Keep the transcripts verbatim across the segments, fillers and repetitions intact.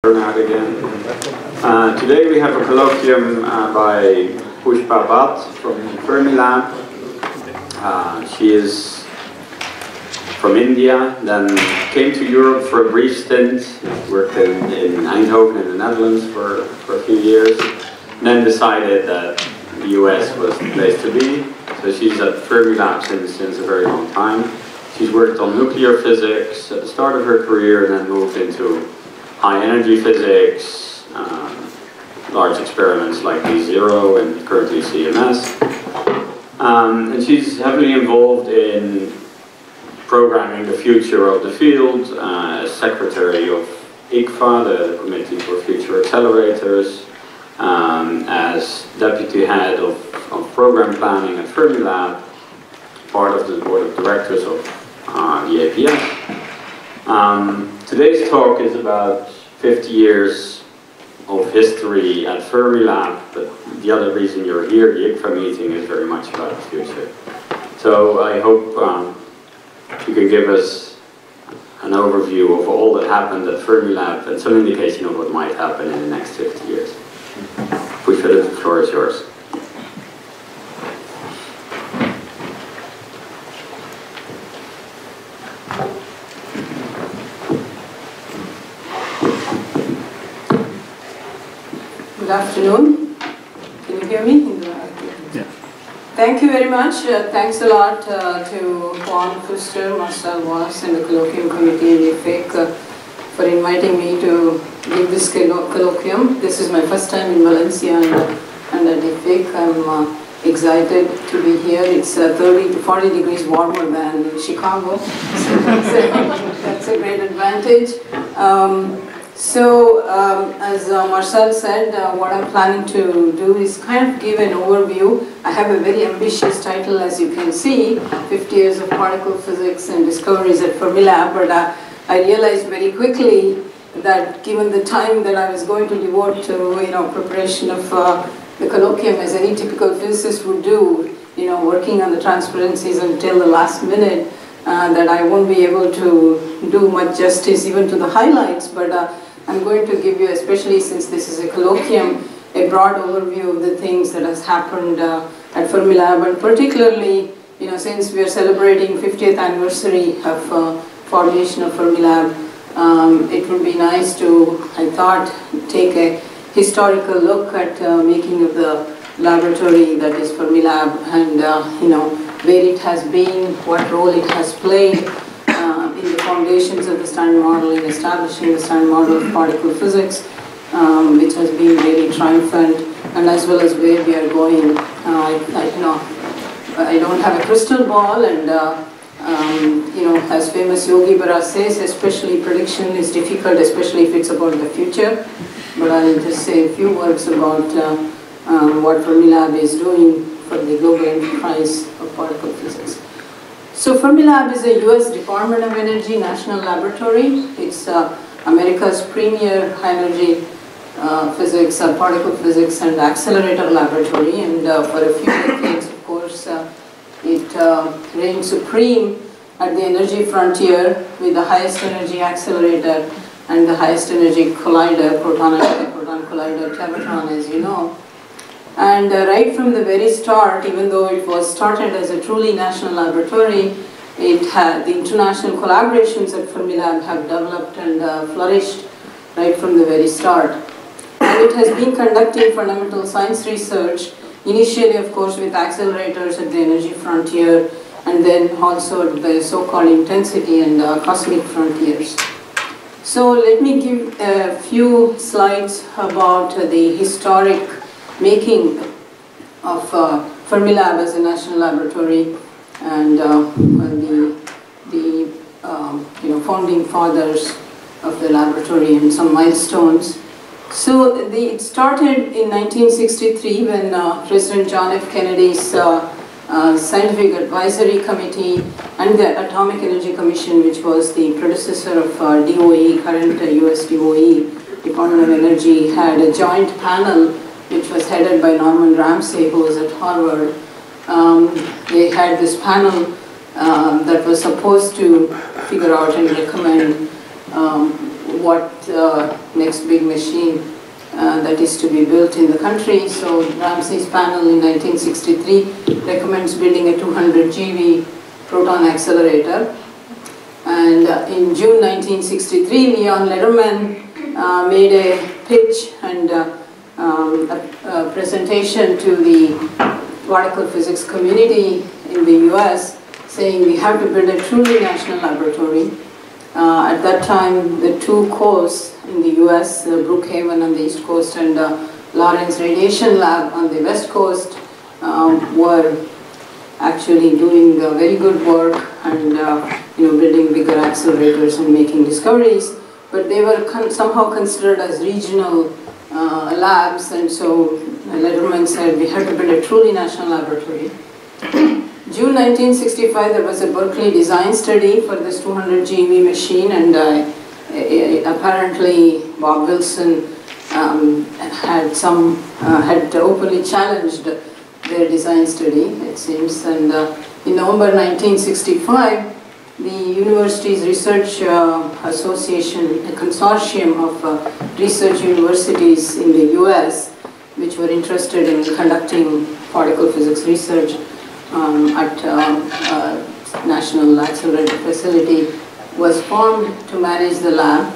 Out again. Uh, today we have a colloquium uh, by Pushpalatha from Fermilab. Uh, she is from India, then came to Europe for a brief stint, worked in, in Eindhoven in the Netherlands for, for a few years, and then decided that the U S was the place to be. So she's at Fermilab since, since a very long time. She's worked on nuclear physics at the start of her career and then moved into high energy physics, um, large experiments like D zero and currently C M S. Um, and she's heavily involved in programming the future of the field, uh, as secretary of I F I C, the Committee for Future Accelerators, um, as deputy head of, of program planning at Fermilab, part of the board of directors of uh, the A P S. Um, today's talk is about fifty years of history at Fermilab, but the other reason you're here, the I F I C meeting, is very much about the future. So I hope um, you can give us an overview of all that happened at Fermilab and some indication of what might happen in the next fifty years. Pushpalatha, the floor is yours. Good afternoon. Can you hear me? Yeah. Thank you very much. Uh, thanks a lot uh, to Juan, Fuster, Marcel Voss, and the colloquium committee in I F I C uh, for inviting me to give this colloquium. This is my first time in Valencia and, and at I F I C. I'm uh, excited to be here. It's uh, thirty to forty degrees warmer than Chicago, so that's a, that's a great advantage. Um, So, um, as uh, Marcel said, uh, what I'm planning to do is kind of give an overview. I have a very ambitious title, as you can see, fifty years of particle physics and discoveries at Fermilab, but uh, I realized very quickly that given the time that I was going to devote to, you know, preparation of uh, the colloquium, as any typical physicist would do, you know, working on the transparencies until the last minute, uh, that I won't be able to do much justice even to the highlights, but uh, I'm going to give you, especially since this is a colloquium, a broad overview of the things that has happened uh, at Fermilab, and particularly, you know, since we are celebrating fiftieth anniversary of uh, formation of Fermilab, um, it would be nice to, I thought, take a historical look at uh, making of the laboratory that is Fermilab, and uh, you know, where it has been, what role it has played in the foundations of the Standard Model, in establishing the Standard Model of particle physics, um, which has been really triumphant, and as well as where we are going. Uh, I, I, you know, I don't have a crystal ball, and uh, um, you know, as famous Yogi Berra says, especially prediction is difficult, especially if it's about the future. But I'll just say a few words about uh, um, what Fermilab is doing for the global enterprise of particle physics. So Fermilab is a U S Department of Energy national laboratory. It's uh, America's premier high-energy uh, physics, uh, particle physics and accelerator laboratory. And uh, for a few decades, of course, uh, it uh, reigned supreme at the energy frontier with the highest energy accelerator and the highest energy collider, proton and proton collider, Tevatron, as you know. And uh, right from the very start, even though it was started as a truly national laboratory, it had the international collaborations at Fermilab have developed and uh, flourished right from the very start. And it has been conducting fundamental science research, initially of course with accelerators at the energy frontier, and then also at the so-called intensity and uh, cosmic frontiers. So let me give a few slides about uh, the historic making of uh, Fermilab as a national laboratory, and uh, the, the um, you know, founding fathers of the laboratory and some milestones. So the, it started in nineteen sixty-three when uh, President John F. Kennedy's uh, uh, Scientific Advisory Committee and the Atomic Energy Commission, which was the predecessor of uh, D O E, current uh, U S D O E, Department of Energy, had a joint panel which was headed by Norman Ramsey, who was at Harvard. Um, they had this panel um, that was supposed to figure out and recommend um, what uh, next big machine uh, that is to be built in the country. So Ramsey's panel in nineteen sixty-three recommends building a two hundred G V proton accelerator. And uh, in June nineteen sixty-three, Leon Lederman uh, made a pitch and uh, um, a, a presentation to the particle physics community in the U S, saying we have to build a truly national laboratory. Uh, at that time, the two coasts in the U S, uh, Brookhaven on the East Coast and uh, Lawrence Radiation Lab on the West Coast, um, were actually doing uh, very good work and uh, you know, building bigger accelerators and making discoveries. But they were con somehow considered as regional uh, labs, and so Lederman said we have to build a truly national laboratory. June nineteen sixty-five, there was a Berkeley design study for this two hundred G V machine, and uh, apparently Bob Wilson um, had some uh, had openly challenged their design study, it seems. And uh, in November nineteen sixty-five, the university's research uh, association, a consortium of uh, research universities in the U S, which were interested in conducting particle physics research um, at uh, uh, National Accelerator Facility, was formed to manage the lab.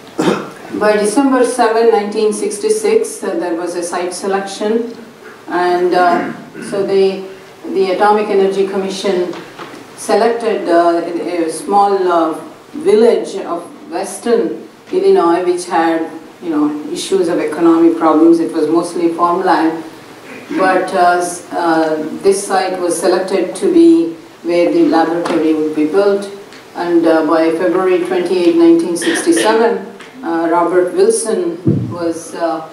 By December seventh, nineteen sixty-six, uh, there was a site selection, and uh, so they, the Atomic Energy Commission selected uh, a, a small uh, village of Western Illinois, which had, you know, issues of economic problems. It was mostly farmland, but uh, uh, this site was selected to be where the laboratory would be built. And uh, by February twenty-eighth, nineteen sixty-seven, uh, Robert Wilson was uh,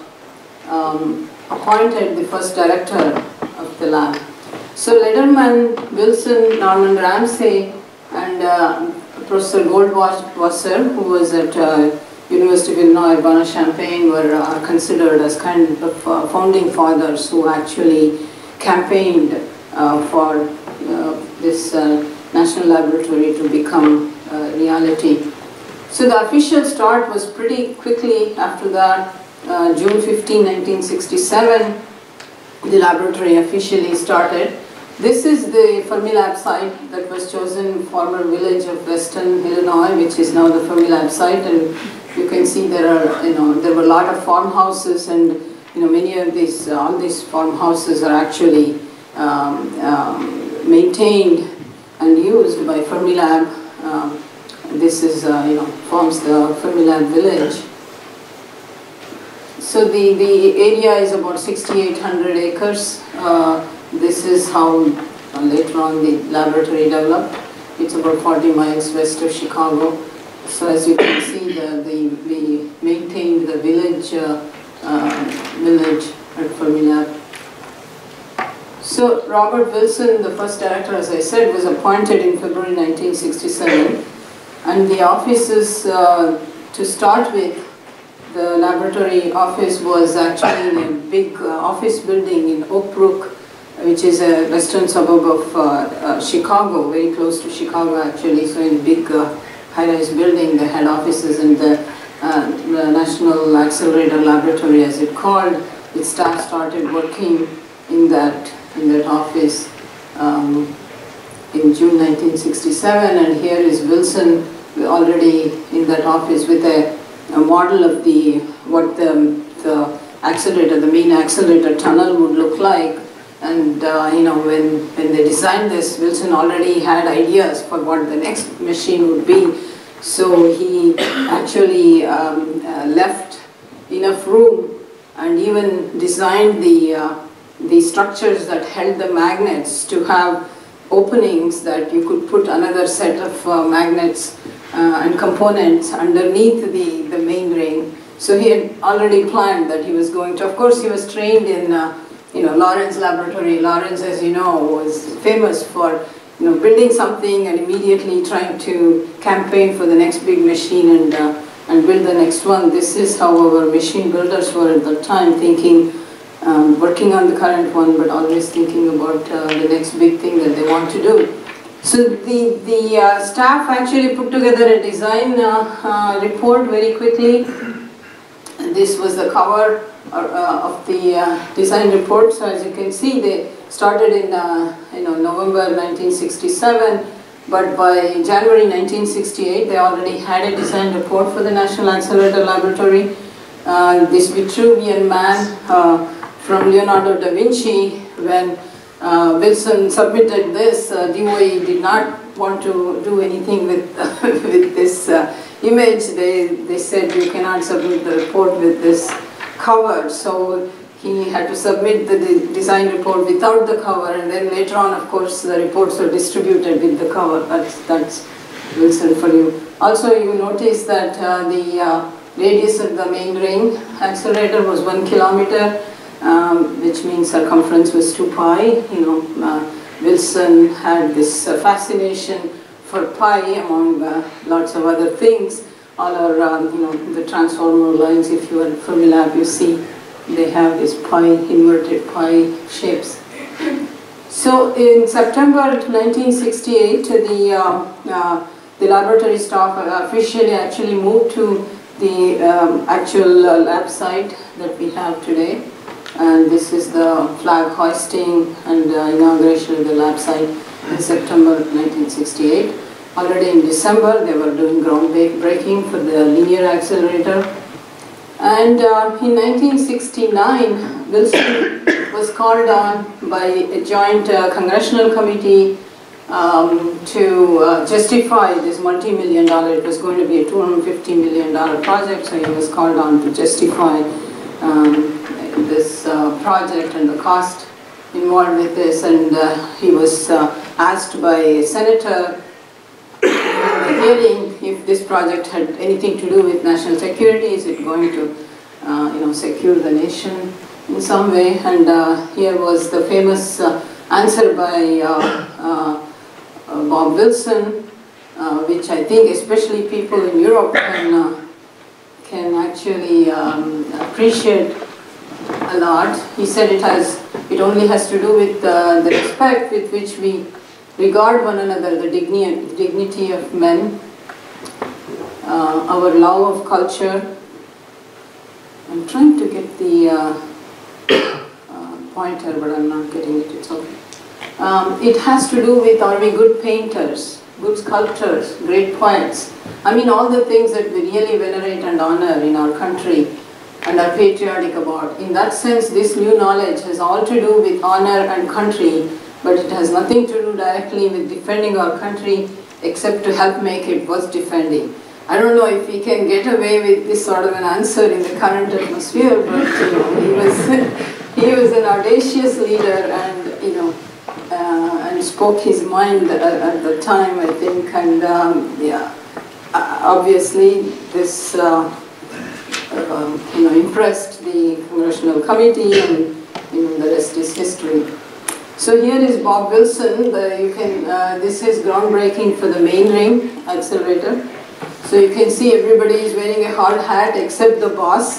um, appointed the first director of the lab. So Lederman, Wilson, Norman Ramsey, and uh, Professor Goldwasser, who was at uh, University of Illinois, Urbana-Champaign, were uh, considered as kind of uh, founding fathers who actually campaigned uh, for uh, this uh, national laboratory to become uh, reality. So the official start was pretty quickly after that. Uh, June fifteenth, nineteen sixty-seven, the laboratory officially started. This is the Fermilab site that was chosen, former village of Western Illinois, which is now the Fermilab site, and you can see there are, you know, there were a lot of farmhouses, and you know, many of these, uh, all these farmhouses are actually um, um, maintained and used by Fermilab. Um, this is, uh, you know, forms the Fermilab village. So the, the area is about sixty-eight hundred acres. Uh, this is how uh, later on the laboratory developed. It's about forty miles west of Chicago. So as you can see, the, the, we maintained the village, uh, uh, village at Fermilab. So Robert Wilson, the first director, as I said, was appointed in February nineteen sixty-seven. And the offices, uh, to start with, the laboratory office was actually in a big uh, office building in Oak Brook, which is a western suburb of uh, uh, Chicago, very close to Chicago actually. So in a big uh, high-rise building, they had offices, and the, uh, the National Accelerator Laboratory, as it called, its staff started working in that, in that office um, in June nineteen sixty-seven. And here is Wilson already in that office with a a model of the what the, the accelerator, the main accelerator tunnel would look like. And uh, you know, when, when they designed this, Wilson already had ideas for what the next machine would be. So he actually um, uh, left enough room and even designed the, uh, the structures that held the magnets to have openings that you could put another set of uh, magnets Uh, and components underneath the, the main ring. So he had already planned that he was going to, of course he was trained in uh, you know, Lawrence Laboratory. Lawrence, as you know, was famous for you know, building something and immediately trying to campaign for the next big machine and, uh, and build the next one. This is how our machine builders were at that time, thinking, um, working on the current one, but always thinking about uh, the next big thing that they want to do. So the, the uh, staff actually put together a design uh, uh, report very quickly. And this was the cover uh, of the uh, design report. So as you can see, they started in uh, you know, November nineteen sixty-seven, but by January nineteen sixty-eight, they already had a design report for the National Accelerator Laboratory. Uh, this Vitruvian man uh, from Leonardo da Vinci, when uh, Wilson submitted this, uh, D O E did not want to do anything with, uh, with this uh, image. They, they said you cannot submit the report with this cover. So he had to submit the de design report without the cover, and then later on, of course, the reports were distributed with the cover. That's, that's Wilson for you. Also, you notice that uh, the uh, radius of the main ring accelerator was one kilometer, um, which means circumference was two pi. You know, uh, Wilson had this uh, fascination for pi among uh, lots of other things. All our, um, you know, the transformer lines, if you are at Fermilab, you see they have these pi, inverted pi shapes. So in September nineteen sixty-eight, the, uh, uh, the laboratory staff officially actually moved to the um, actual uh, lab site that we have today. And this is the flag hoisting and uh, inauguration of the lab site in September nineteen sixty-eight. Already in December, they were doing groundbreaking for the linear accelerator. And uh, in nineteen sixty-nine, Wilson was called on by a joint uh, congressional committee um, to uh, justify this multi-million dollar, it was going to be a two hundred fifty million dollar project, so he was called on to justify um, this uh, project and the cost involved with this. And uh, he was uh, asked by a senator in the hearing if this project had anything to do with national security, is it going to uh, you know, secure the nation in some way. And uh, here was the famous uh, answer by uh, uh, uh, Bob Wilson, uh, which I think especially people in Europe can, uh, can actually um, appreciate a lot. He said it has, it only has to do with uh, the respect with which we regard one another, the dignity, dignity of men, uh, our love of culture. I'm trying to get the uh, uh, pointer, but I'm not getting it, it's okay. Um, it has to do with, are we good painters, good sculptors, great poets? I mean, all the things that we really venerate and honor in our country and are patriotic about. In that sense, this new knowledge has all to do with honor and country, but it has nothing to do directly with defending our country except to help make it worth defending. I don't know if we can get away with this sort of an answer in the current atmosphere, but you know, he was he was an audacious leader, and you know, uh, and spoke his mind at, at the time, I think, and um, yeah, obviously this uh, uh, you know, impressed the congressional committee, and you know, the rest is history. So here is Bob Wilson. The, you can uh, this is groundbreaking for the main ring accelerator. So you can see everybody is wearing a hard hat except the boss.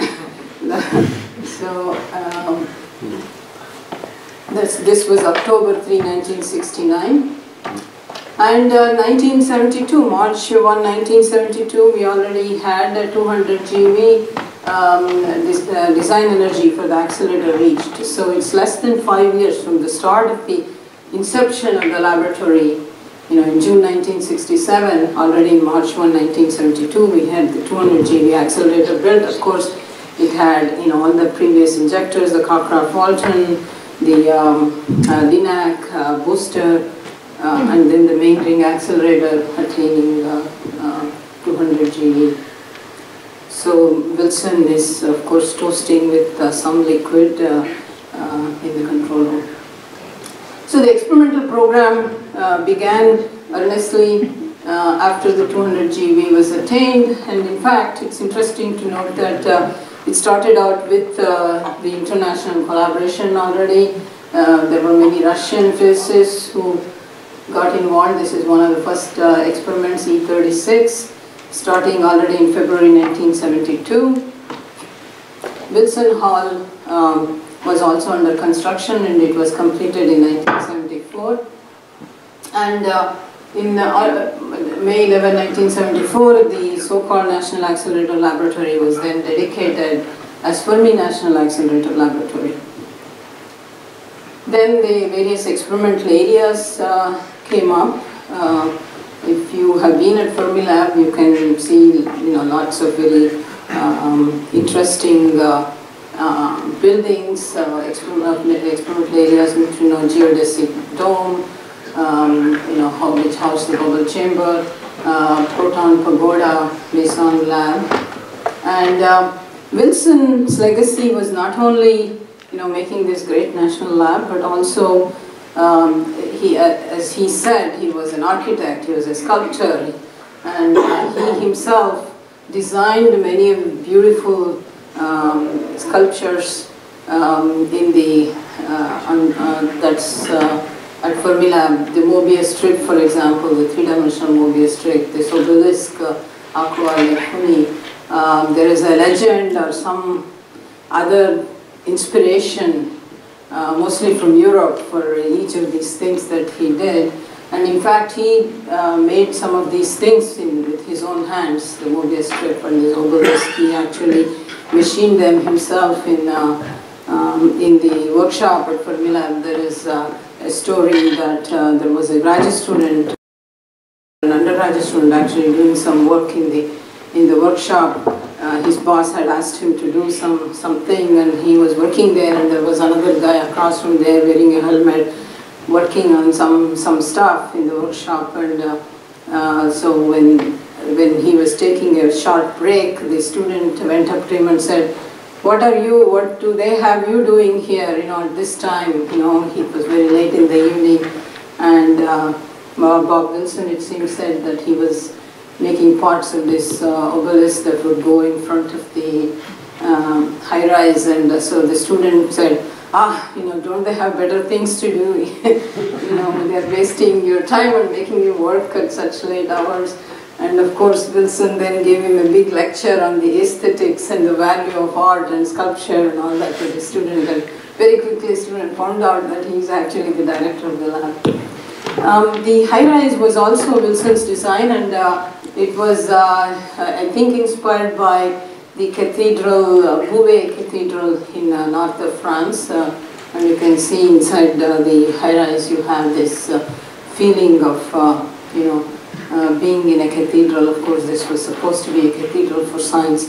So um, this, this was October third, nineteen sixty-nine. And uh, nineteen seventy-two, March first, nineteen seventy-two, we already had a two hundred G eV um, this, uh, design energy for the accelerator reached. So it's less than five years from the start of the inception of the laboratory. You know, in June nineteen sixty-seven, already in March first, nineteen seventy-two, we had the two hundred G eV accelerator built. Of course, it had, you know, all the previous injectors, the Cockcroft-Walton, the um, uh, Linac uh, booster, uh, and then the main ring accelerator attaining uh, uh, two hundred G eV. So Wilson is, of course, toasting with uh, some liquid uh, uh, in the control room. So the experimental program uh, began earnestly uh, after the two hundred G eV was attained, and in fact it's interesting to note that uh, it started out with uh, the international collaboration already. Uh, there were many Russian physicists who got involved. This is one of the first uh, experiments, E thirty-six, starting already in February nineteen seventy-two. Wilson Hall um, was also under construction, and it was completed in nineteen seventy-four. And uh, in uh, May eleventh, nineteen seventy-four, the so-called National Accelerator Laboratory was then dedicated as Fermi National Accelerator Laboratory. Then the various experimental areas uh, came up. Uh, if you have been at Fermilab, you can see you know lots of very um, interesting uh, uh, buildings, uh, experimental, experimental areas, neutrino geodesic dome, um, you know how, which house the bubble chamber, uh, proton pagoda, Mason lab, and uh, Wilson's legacy was not only you know, making this great national lab, but also, um, he, uh, as he said, he was an architect, he was a sculptor, and uh, he himself designed many beautiful um, sculptures um, in the, uh, on, uh, that's uh, at Fermilab, the Mobius strip, for example, the three-dimensional Mobius strip, this obelisk, uh, Aqua Lefuni. Um, there is a legend or some other inspiration, uh, mostly from Europe, for each of these things that he did. And in fact, he uh, made some of these things in, with his own hands, the Mobius strip and his obelisk. He actually machined them himself in, uh, um, in the workshop at Fermilab. There is uh, a story that uh, there was a graduate student, an undergraduate student actually doing some work in the, in the workshop. Uh, his boss had asked him to do some something, and he was working there, and there was another guy across from there wearing a helmet, working on some some stuff in the workshop. And uh, uh, so when when he was taking a short break, the student went up to him and said, "What are you? What do they have you doing here? You know, at this time?" You know, it was very late in the evening, and uh, Bob Wilson, it seems, said that he was making parts of this uh, obelisk that would go in front of the um, high rise, and uh, so the student said, ah, you know, don't they have better things to do? You know, they're wasting your time and making you work at such late hours. And of course, Wilson then gave him a big lecture on the aesthetics and the value of art and sculpture and all that to the student, and very quickly the student found out that he's actually the director of the lab. Um, the high rise was also Wilson's design, and uh, it was, uh, I think, inspired by the cathedral, uh, Beauvais Cathedral in uh, north of France. Uh, and you can see inside uh, the high-rise you have this uh, feeling of, uh, you know, uh, being in a cathedral. Of course, this was supposed to be a cathedral for science.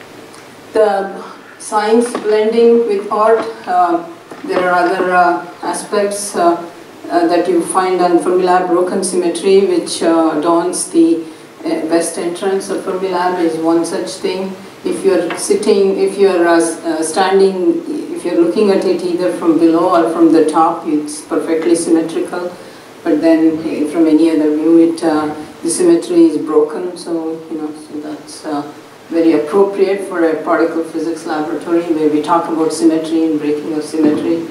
The science blending with art, uh, there are other uh, aspects uh, uh, that you find on Fermilab. Broken symmetry, which uh, adorns the Uh, west entrance of Fermilab, is one such thing. If you're sitting, if you're uh, uh, standing, if you're looking at it either from below or from the top, it's perfectly symmetrical. But then from any other view, it uh, the symmetry is broken. So you know, so that's uh, very appropriate for a particle physics laboratory where we talk about symmetry and breaking of symmetry.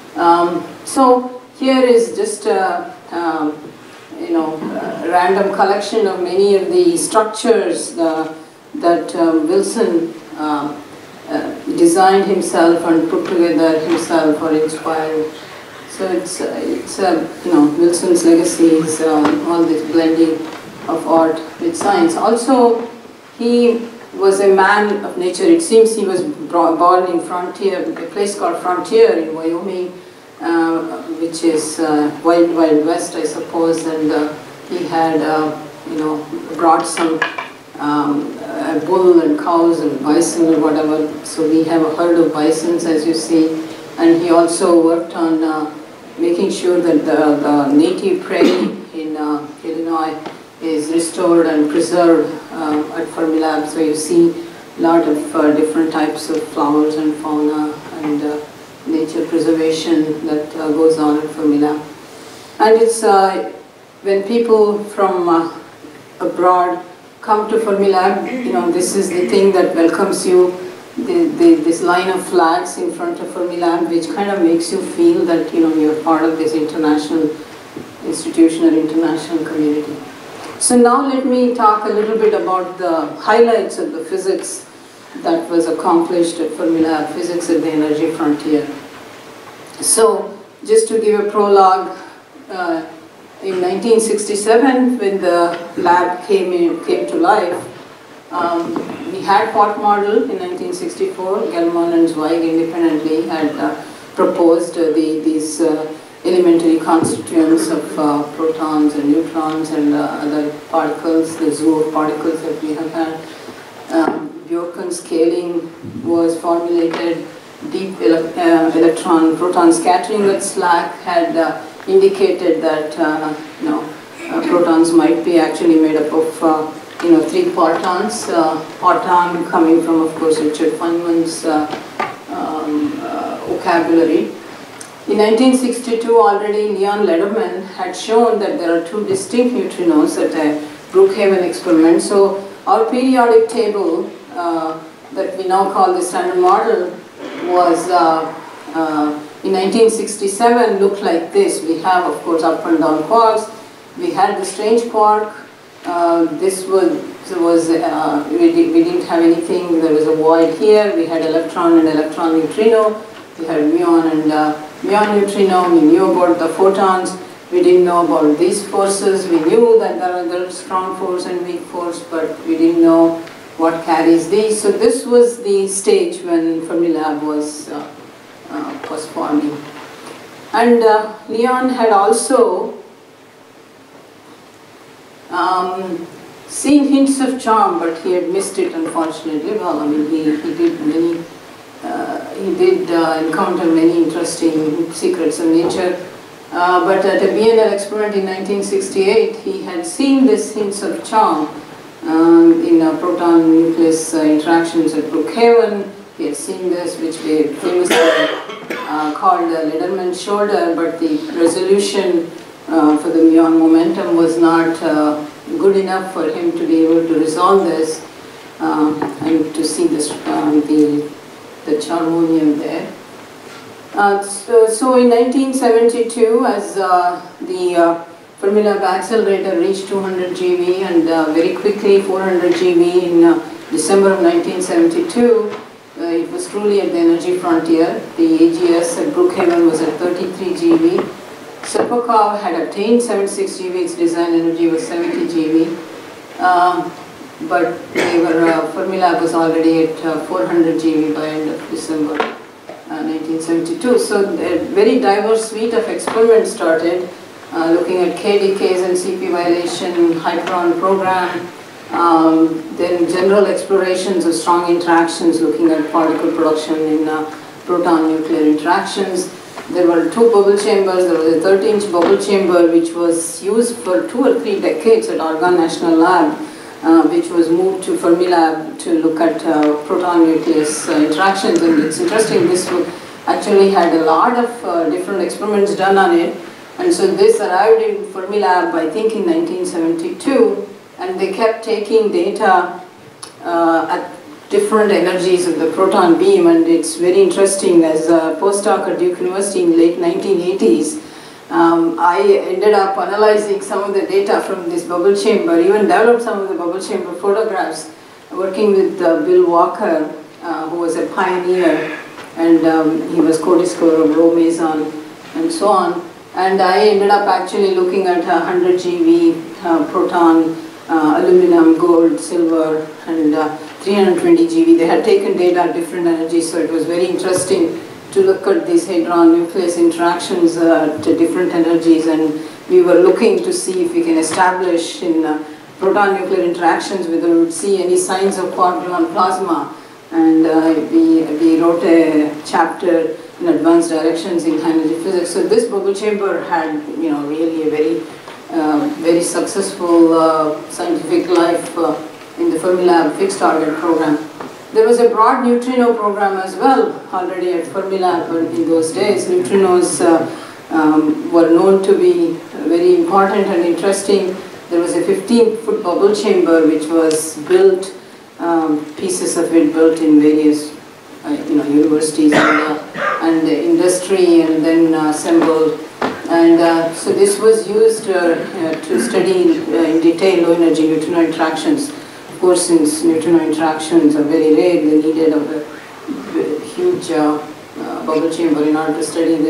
Um, so here is just a um, you know, uh, random collection of many of the structures uh, that um, Wilson uh, uh, designed himself and put together himself or inspired. So it's, uh, it's uh, you know, Wilson's legacy is um, all this blending of art with science. Also, he was a man of nature. It seems he was born in Frontier, a place called Frontier in Wyoming, Uh, which is uh, wild, wild west, I suppose, and uh, he had, uh, you know, brought some um, uh, bull and cows and bison or whatever. So we have a herd of bisons, as you see, and he also worked on uh, making sure that the, the native prairie in uh, Illinois is restored and preserved uh, at Fermilab. So you see a lot of uh, different types of flowers and fauna and uh, nature preservation that uh, goes on at Fermilab. And it's uh, when people from uh, abroad come to Fermilab, you know, this is the thing that welcomes you, the, the, this line of flags in front of Fermilab, which kind of makes you feel that, you know, you're part of this international institution or international community. So now let me talk a little bit about the highlights of the physics that was accomplished at Fermilab, physics at the energy frontier. So, just to give a prologue, uh, in nineteen sixty-seven, when the lab came, in, came to life, um, we had Pot model in nineteen sixty-four. Gelman and Zweig independently had uh, proposed uh, the, these uh, elementary constituents of uh, protons and neutrons and uh, other particles, the zoo of particles that we have had. Um, Bjorken scaling was formulated. Deep ele uh, electron proton scattering at SLAC had uh, indicated that uh, you know uh, protons might be actually made up of uh, you know three partons. Uh, parton coming from, of course, Richard Feynman's uh, um, uh, vocabulary. In nineteen sixty-two, already Leon Lederman had shown that there are two distinct neutrinos at a Brookhaven experiment. So our periodic table uh, that we now call the standard model was uh, uh, in nineteen sixty-seven looked like this. We have, of course, up and down quarks. We had the strange quark. Uh, this was was uh, we, did, we didn't have anything. There was a void here. We had electron and electron neutrino. We had muon and uh, muon neutrino. We knew about the photons. We didn't know about these forces. We knew that there are there strong force and weak force, but we didn't know what carries these. So this was the stage when Fermilab was uh, uh, was forming. And uh, Leon had also um, seen hints of charm, but he had missed it, unfortunately. Well, I mean, he, he did many, uh, he did uh, encounter many interesting secrets of nature. Uh, but at a B N L experiment in nineteen sixty-eight, he had seen this hints of charm um, in uh, proton nucleus uh, interactions at Brookhaven. He had seen this, which they famously uh, called uh, Lederman's shoulder, but the resolution uh, for the muon momentum was not uh, good enough for him to be able to resolve this um, and to see this, um, the, the charmonium there. Uh, so, so in nineteen seventy-two, as uh, the uh, Fermilab accelerator reached two hundred G V and uh, very quickly four hundred G V in uh, December of nineteen seventy-two, uh, it was truly at the energy frontier. The A G S at Brookhaven was at thirty-three G V. Serpukhov had obtained seventy-six G V, its design energy was seventy G V. Uh, but they were, uh, Fermilab was already at uh, four hundred G V by end of December uh, nineteen seventy-two. So a very diverse suite of experiments started, uh, looking at K decays and C P violation, Hyperon program, um, then general explorations of strong interactions, looking at particle production in uh, proton nuclear interactions. There were two bubble chambers. There was a thirty inch bubble chamber which was used for two or three decades at Argonne National Lab, uh, which was moved to Fermilab to look at uh, proton nucleus uh, interactions. And it's interesting, this actually had a lot of uh, different experiments done on it. And so this arrived in Fermilab, I think, in nineteen seventy-two, and they kept taking data uh, at different energies of the proton beam, and it's very interesting. As a postdoc at Duke University in late nineteen eighties, um, I ended up analyzing some of the data from this bubble chamber, even developed some of the bubble chamber photographs, working with uh, Bill Walker, uh, who was a pioneer, and um, he was co-discoverer of rho meson and so on. And I ended up actually looking at one hundred G V uh, proton, uh, aluminum, gold, silver, and uh, three hundred twenty G V. They had taken data at different energies, so it was very interesting to look at these hadron nucleus interactions uh, at different energies, and we were looking to see if we can establish in uh, proton nuclear interactions whether we would see any signs of quark-gluon plasma. And uh, we, we wrote a chapter in advanced directions in high energy physics. So this bubble chamber had, you know, really a very, uh, very successful uh, scientific life uh, in the Fermilab fixed target program. There was a broad neutrino program as well already at Fermilab in those days. Neutrinos uh, um, were known to be very important and interesting. There was a fifteen foot bubble chamber which was built, um, pieces of it built in various uh, you know, universities and, uh, and uh, industry, and then uh, assembled. And uh, so this was used uh, uh, to study uh, in detail low energy neutrino interactions. Of course, since neutrino interactions are very rare, they needed a, a huge uh, uh, bubble chamber in order to study this.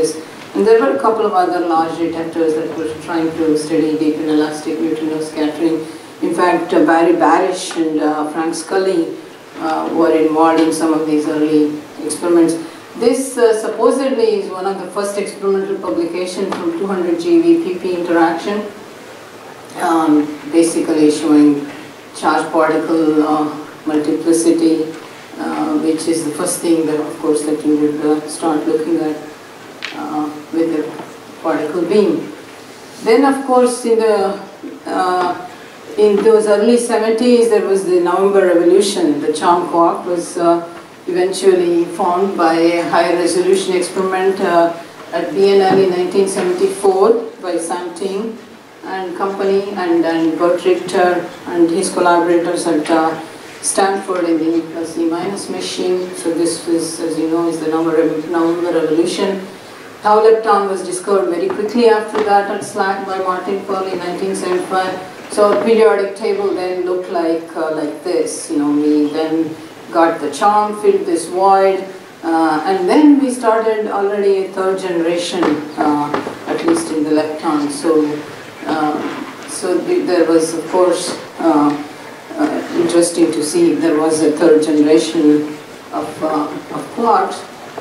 And there were a couple of other large detectors that were trying to study deep inelastic neutrino scattering. In fact, uh, Barry Barish and uh, Frank Scully uh, were involved in some of these early experiments. This uh, supposedly is one of the first experimental publications from two hundred G eV P P interaction, um, basically showing charge particle uh, multiplicity, uh, which is the first thing that, of course, that you would uh, start looking at uh, with the particle beam. Then, of course, in the uh, in those early seventies, there was the November revolution. The charm quark was uh, eventually formed by a high resolution experiment uh, at B N L in nineteen seventy-four by Sam Ting and company, and, and Bert Richter and his collaborators at uh, Stanford in the E plus E minus machine. So this was, as you know, is the November revolution. Tau lepton was discovered very quickly after that at SLAC by Martin Pearl in nineteen seventy-five. So a periodic table then looked like uh, like this. You know, we then got the charm, filled this void, uh, and then we started already a third generation, uh, at least in the lepton. So, uh, so th there was, of course, uh, uh, interesting to see there was a third generation of, uh, of quarks.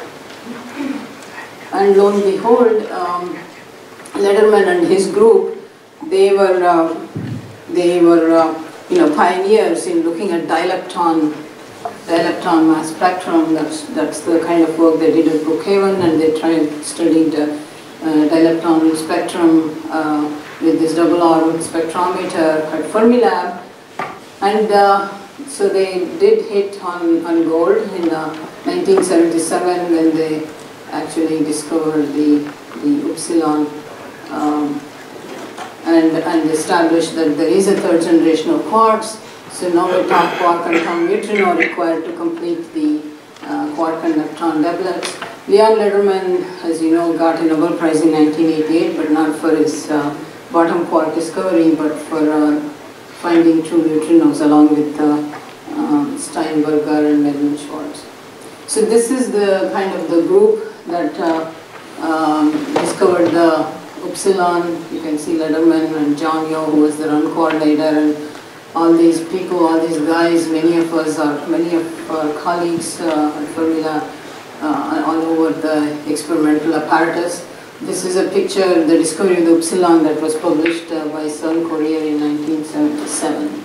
And lo and behold, um, Lederman and his group, they were, uh, they were, uh, you know, pioneers in looking at dilepton, dilepton mass spectrum. That's that's the kind of work they did at Brookhaven, and they tried studied uh, uh, dilepton spectrum uh, with this double arm spectrometer at Fermilab, and uh, so they did hit on on gold in uh, nineteen seventy-seven when they actually discovered the, the upsilon um, and, and established that there is a third generation of quarks. So now the top quark and tau neutrino are required to complete the uh, quark and lepton doublets. Leon Lederman, as you know, got a Nobel Prize in nineteen eighty-eight, but not for his uh, bottom quark discovery, but for uh, finding true neutrinos along with uh, uh, Steinberger and Melvin Schwartz. So this is the kind of the group that uh, um, discovered the upsilon. You can see Lederman and John Yo, who was the run coordinator, and all these people, all these guys, many of us are, many of our colleagues uh, at Fermilab uh, all over the experimental apparatus. This is a picture, the discovery of the upsilon that was published uh, by CERN Korea in nineteen seventy-seven.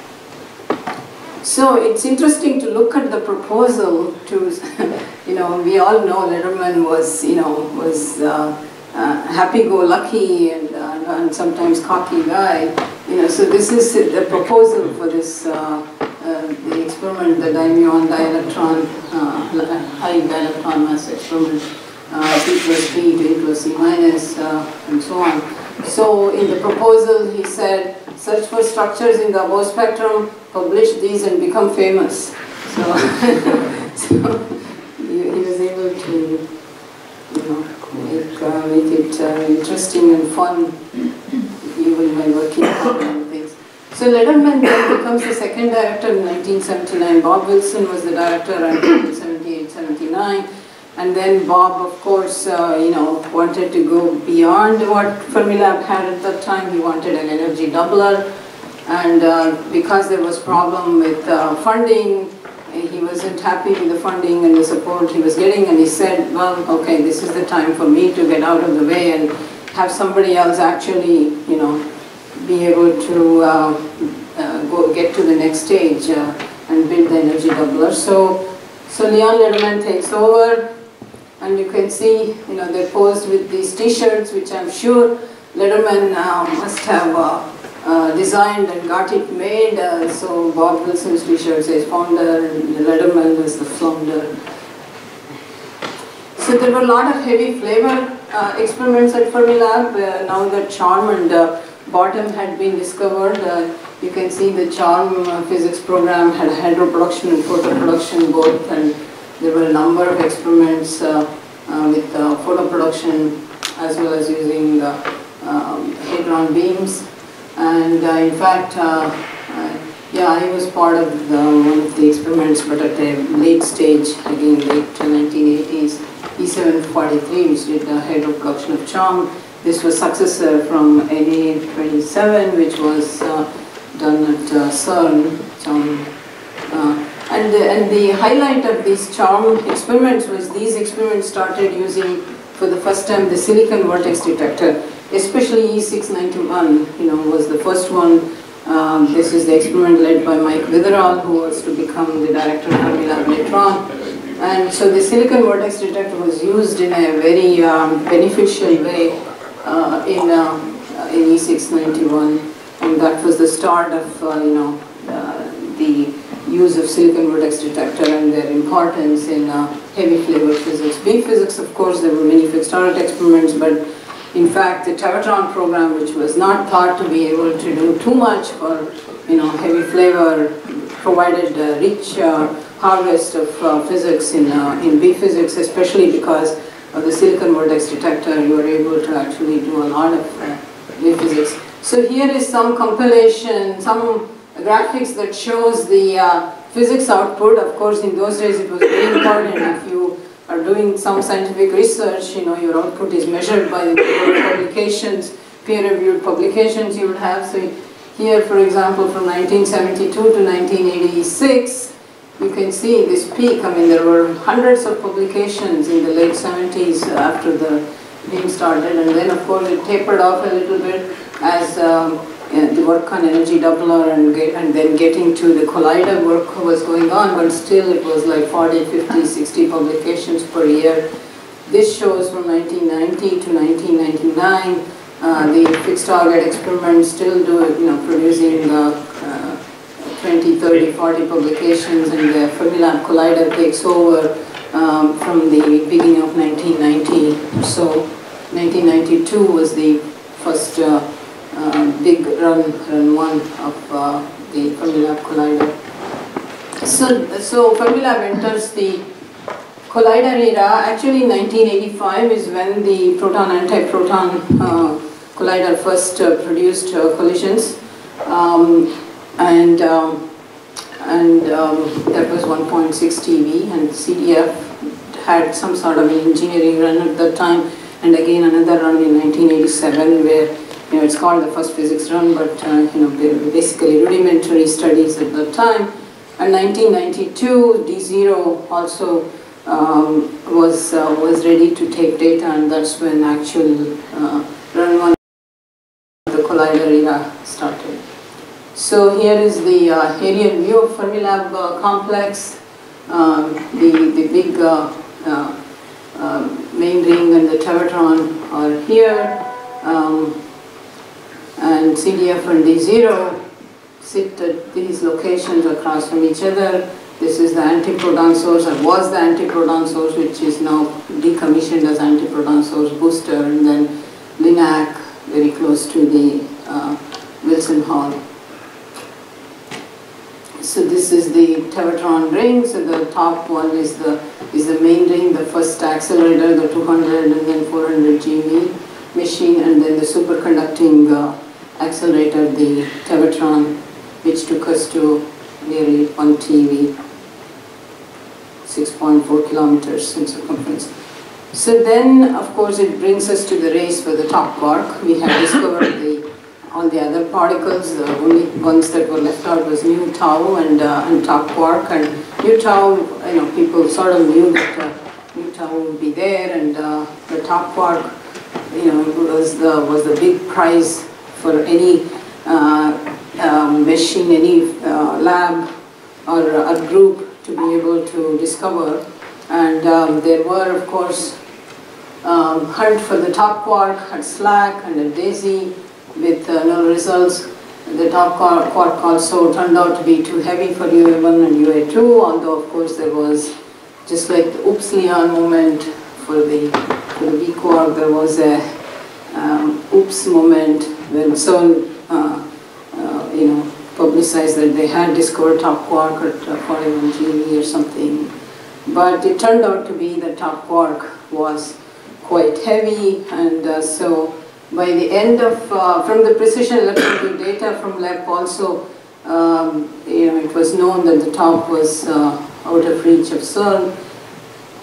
So it's interesting to look at the proposal to, you know, we all know Lederman was, you know, was uh, uh, happy-go-lucky and, uh, and sometimes cocky guy, you know. So this is the proposal for this, uh, uh, the experiment, the dimuon dielectron, uh, high dielectron mass experiment, uh, P plus P to E plus E minus, uh, and so on. So in the proposal, he said, search for structures in the above spectrum, publish these and become famous. So, so he, he was able to, you know, make, uh, make it uh, interesting and fun, even when working on things. So Lederman then becomes the second director in nineteen seventy-nine. Bob Wilson was the director in seventy-eight seventy-nine. And then Bob, of course, uh, you know, wanted to go beyond what Fermilab had at that time. He wanted an energy doubler. And uh, because there was problem with uh, funding, he wasn't happy with the funding and the support he was getting, and he said, well, okay, this is the time for me to get out of the way and have somebody else actually, you know, be able to uh, uh, go get to the next stage uh, and build the energy doubler. So, so Leon Lederman takes over, and you can see, you know, they posed with these T-shirts, which I'm sure Lederman uh, must have uh, Uh, designed and got it made. Uh, so Bob Wilson's T-shirt says founder, and Lederman was the founder. So there were a lot of heavy flavor uh, experiments at Fermilab. Uh, now that charm and uh, bottom had been discovered, uh, you can see the charm uh, physics program had hydro production and photo production both, and there were a number of experiments uh, uh, with uh, photo production as well as using uh, um, hadron beams. And uh, in fact, uh, uh, yeah, I was part of the, one of the experiments, but at a late stage, again, late nineteen eighties. E seven forty-three, which did the hydroproduction of charm. This was successor from N A twenty-seven, which was uh, done at uh, CERN. Charm. Uh, and, the, and the highlight of these charm experiments was these experiments started using, for the first time, the silicon vortex detector, especially E six ninety-one, you know, was the first one. Um, this is the experiment led by Mike Witherall, who was to become the director of Fermilab later on. And so the silicon vortex detector was used in a very um, beneficial way uh, in, uh, in E six ninety-one, and that was the start of uh, you know uh, the use of silicon vortex detector and their importance in uh, heavy flavor physics. Big physics, of course, there were many fixed orbit experiments, but in fact, the Tevatron program, which was not thought to be able to do too much for, you know, heavy flavor, provided a rich uh, harvest of uh, physics in uh, in B physics, especially because of the silicon vortex detector. You were able to actually do a lot of uh, B physics. So here is some compilation, some graphics that shows the uh, physics output. Of course, in those days, it was very important. If you are doing some scientific research, you know, your output is measured by the publications, peer-reviewed publications you would have. So here, for example, from nineteen seventy-two to nineteen eighty-six, you can see this peak. I mean, there were hundreds of publications in the late seventies after the beam started, and then, of course, it tapered off a little bit as um, the work on energy doubler and, get, and then getting to the collider work was going on, but still it was like forty, fifty, sixty publications per year. This shows from nineteen ninety to nineteen ninety-nine, uh, the fixed target experiments still do, you know, producing uh, uh, twenty, thirty, forty publications, and the Fermilab collider takes over um, from the beginning of nineteen ninety. So nineteen ninety-two was the first uh, Uh, big run, run one of uh, the Fermilab collider. So, so Fermilab enters the collider era. Actually, nineteen eighty-five is when the proton-antiproton uh, collider first uh, produced uh, collisions, um, and um, and um, that was one point six T V, and C D F had some sort of engineering run at that time, and again another run in nineteen eighty-seven where, you know, it's called the first physics run, but uh, you know, basically rudimentary studies at that time. And nineteen ninety-two, D zero also um, was uh, was ready to take data, and that's when actual uh, run one of the collider era started. So here is the uh, aerial view of Fermilab uh, complex. Um, the the big uh, uh, uh, main ring and the Tevatron are here. Um, and C D F and D zero sit at these locations across from each other. This is the antiproton source, or was the antiproton source, which is now decommissioned as antiproton source booster, and then LINAC, very close to the uh, Wilson Hall. So this is the Tevatron ring. So the top one is the is the main ring, the first accelerator, the two hundred and then four hundred G V machine, and then the superconducting uh, accelerator, the Tevatron, which took us to nearly one T V, six point four kilometers in circumference. So then, of course, it brings us to the race for the top quark. We have discovered the all the other particles. The only ones that were left out was nu tau and uh, and top quark. And nu tau, you know, people sort of knew that uh, nu tau would be there, and uh, the top quark, you know, was the was the big prize for any uh, um, machine, any uh, lab or a group to be able to discover. And um, there were, of course, um, hunt for the top quark at SLAC and at DAISY with uh, no results. The top quark also turned out to be too heavy for U A one and U A two, although of course there was, just like the oops Leon moment for the, for the B quark, there was a um, oops moment when CERN uh, uh, you know, publicized that they had discovered top quark at uh, forty-one G V or something. But it turned out to be that top quark was quite heavy, and uh, so by the end of, uh, from the precision electronic data from L E P also, um, you know, it was known that the top was uh, out of reach of CERN.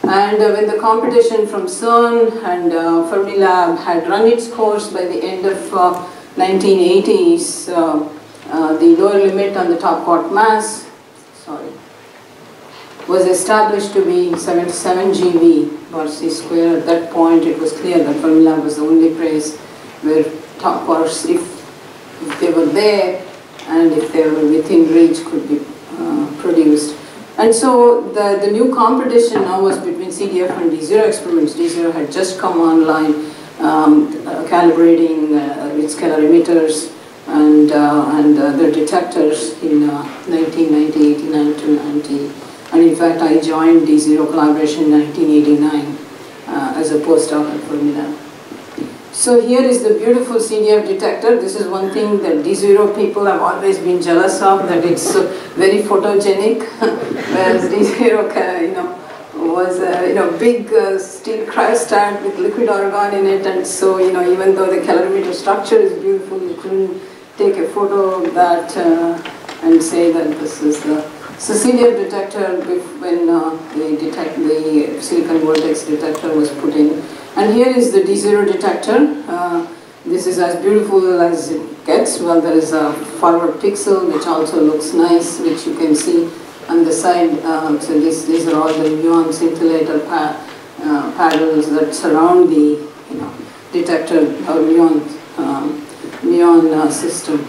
And uh, when the competition from CERN and uh, Fermilab had run its course by the end of uh, nineteen eighties, uh, uh, the lower limit on the top quark mass, sorry, was established to be seventy-seven G V bar C square. At that point, it was clear that Fermilab was the only place where top quarks, if, if they were there and if they were within reach, could be uh, produced. And so the, the new competition now was between C D F and D zero experiments. D zero had just come online, um, uh, calibrating uh, its scalar emitters and, uh, and uh, their detectors in uh, nineteen ninety, eighty-nine to ninety. And in fact, I joined D zero collaboration in nineteen eighty-nine uh, as a postdoc at Fermilab. So here is the beautiful C D F detector. This is one thing that D zero people have always been jealous of, that it's uh, very photogenic, whereas D zero, uh, you know, was a you know big uh, steel cryostat with liquid argon in it, and so you know even though the calorimeter structure is beautiful, you couldn't take a photo of that uh, and say that this is the so C D F detector when uh, the detect the silicon vortex detector was put in. And here is the D zero detector. Uh, this is as beautiful as it gets. Well, there is a forward pixel which also looks nice, which you can see on the side. Uh, so this, these are all the muon scintillator pa uh, paddles that surround the you know, detector or muon, um, muon uh, system.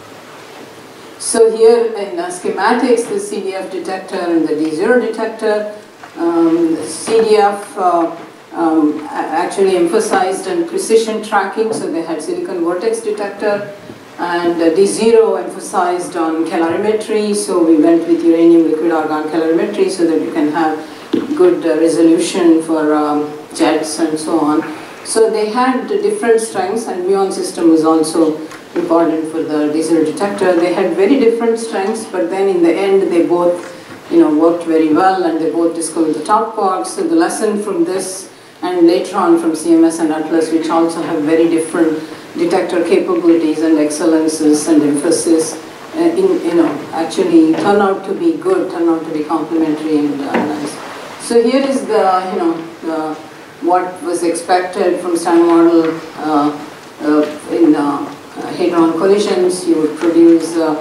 So here in uh, schematics, the C D F detector and the D zero detector. Um, the C D F uh, um, actually emphasized on precision tracking, so they had silicon vortex detector, and uh, D zero emphasized on calorimetry, so we went with uranium liquid argon calorimetry so that you can have good uh, resolution for um, jets and so on. So they had different strengths, and muon system was also important for the D zero detector. They had very different strengths, but then in the end they both you know, worked very well, and they both discovered the top quarks. So the lesson from this, and later on from C M S and Atlas, which also have very different detector capabilities and excellences and emphasis, uh, in, you know, actually turn out to be good, turn out to be complementary and uh, nice. So here is the, you know, the, what was expected from Standard Model uh, uh, in uh, hadron collisions. You would produce uh,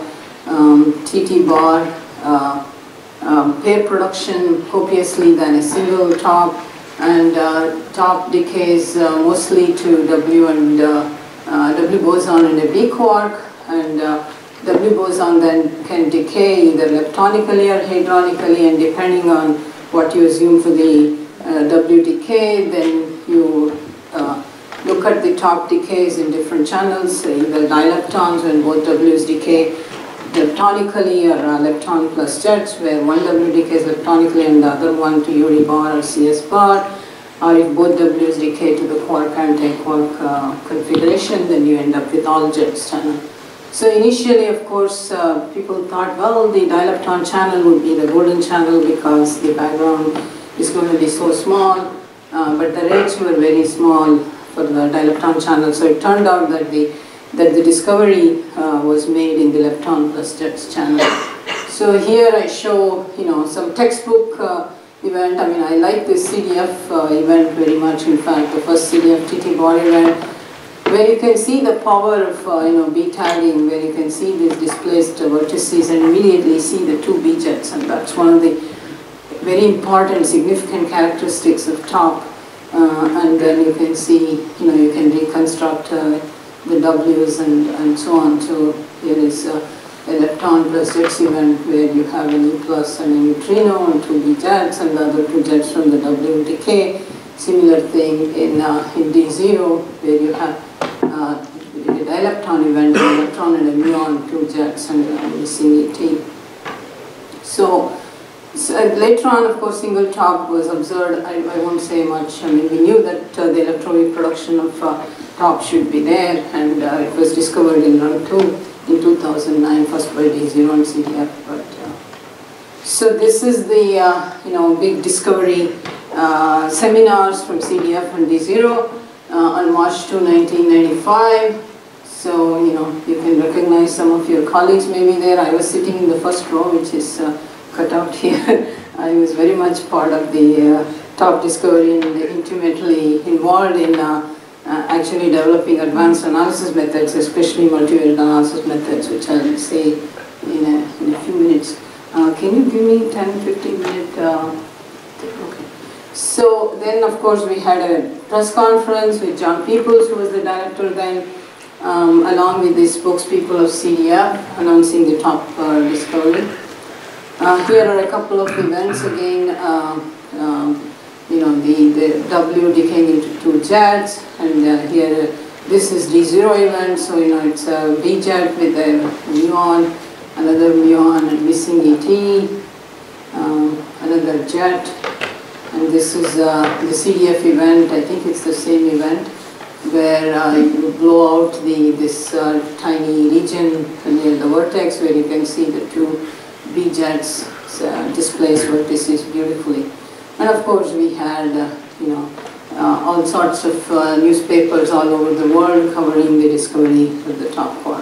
um, T T bar uh, um, pair production copiously than a single top, and uh, top decays uh, mostly to W and uh, uh, W boson and a B quark, and uh, W boson then can decay either leptonically or hadronically, and depending on what you assume for the uh, W decay, then you uh, look at the top decays in different channels, either dileptons when both W's decay leptonically, or uh, lepton plus jets where one W decays leptonically and the other one to U D bar or C S bar, or if both W's decay to the quark anti-quark uh, configuration, then you end up with all jets channel. So initially, of course, uh, people thought, well, the dilepton channel would be the golden channel because the background is going to be so small, uh, but the rates were very small for the dilepton channel. So it turned out that the that the discovery uh, was made in the lepton plus jets channel. So here I show you know some textbook uh, event. I mean, I like this C D F uh, event very much. In fact, the first C D F T T bar event, where you can see the power of uh, you know B tagging, where you can see these displaced uh, vertices and immediately see the two B jets, and that's one of the very important, significant characteristics of top. Uh, and then you can see, you know, you can reconstruct uh, the W's and, and so on. So here is uh, a lepton plus jets event where you have an E plus and a neutrino and two B jets and the other two jets from the W decay. Similar thing in, uh, in D zero where you have uh, a dilepton event, an electron and a muon, two jets and a missing E T. So, So uh, later on, of course, single top was observed. I, I won't say much. I mean, we knew that uh, the electronic production of uh, top should be there, and uh, it was discovered in run two in two thousand nine, first by D zero and C D F. But uh, so this is the uh, you know big discovery uh, seminars from C D F and D zero uh, on March second, nineteen ninety-five. So you know you can recognize some of your colleagues maybe there. I was sitting in the first row, which is. Uh, cut out here. I was very much part of the uh, top discovery and intimately involved in uh, uh, actually developing advanced analysis methods, especially multivariate analysis methods, which I'll say in a, in a few minutes. Uh, can you give me ten, fifteen minute? Uh, okay. So then, of course, we had a press conference with John Peoples, who was the director then, um, along with the spokespeople of C D F, announcing the top uh, discovery. Uh, here are a couple of events again. Uh, um, you know, the, the W decaying into two jets, and uh, here uh, this is D zero event, so you know it's a B jet with a muon, another muon and missing E T, um, another jet, and this is uh, the C D F event. I think it's the same event where uh, you blow out the this uh, tiny region near the vortex where you can see the two B jets uh, displace vortices beautifully. And of course we had, uh, you know, uh, all sorts of uh, newspapers all over the world covering the discovery of the top quark.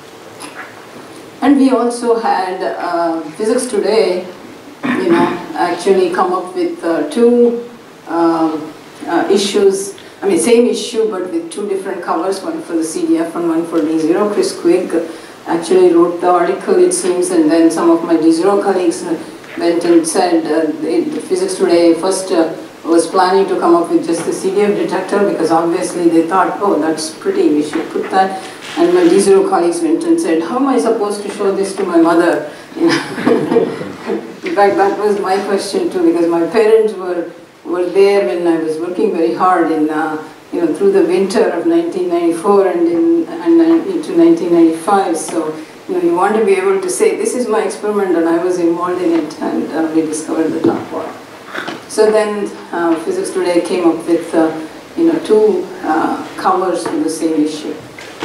And we also had uh, Physics Today, you know, actually come up with uh, two um, uh, issues. I mean, same issue, but with two different covers, one for the C D F and one for D zero. Chris Quigg actually wrote the article, it seems, and then some of my D zero colleagues went and said, uh, the, the Physics Today first uh, was planning to come up with just the C D F detector, because obviously they thought, oh, that's pretty, we should put that. And my D zero colleagues went and said, how am I supposed to show this to my mother? You know? In fact, that was my question too, because my parents were, were there when I was working very hard in, uh, you know, through the winter of nineteen ninety-four and, in, and into nineteen ninety-five. So, you know, you want to be able to say, this is my experiment and I was involved in it, and uh, we discovered the top quark. So then uh, Physics Today came up with, uh, you know, two uh, covers for the same issue.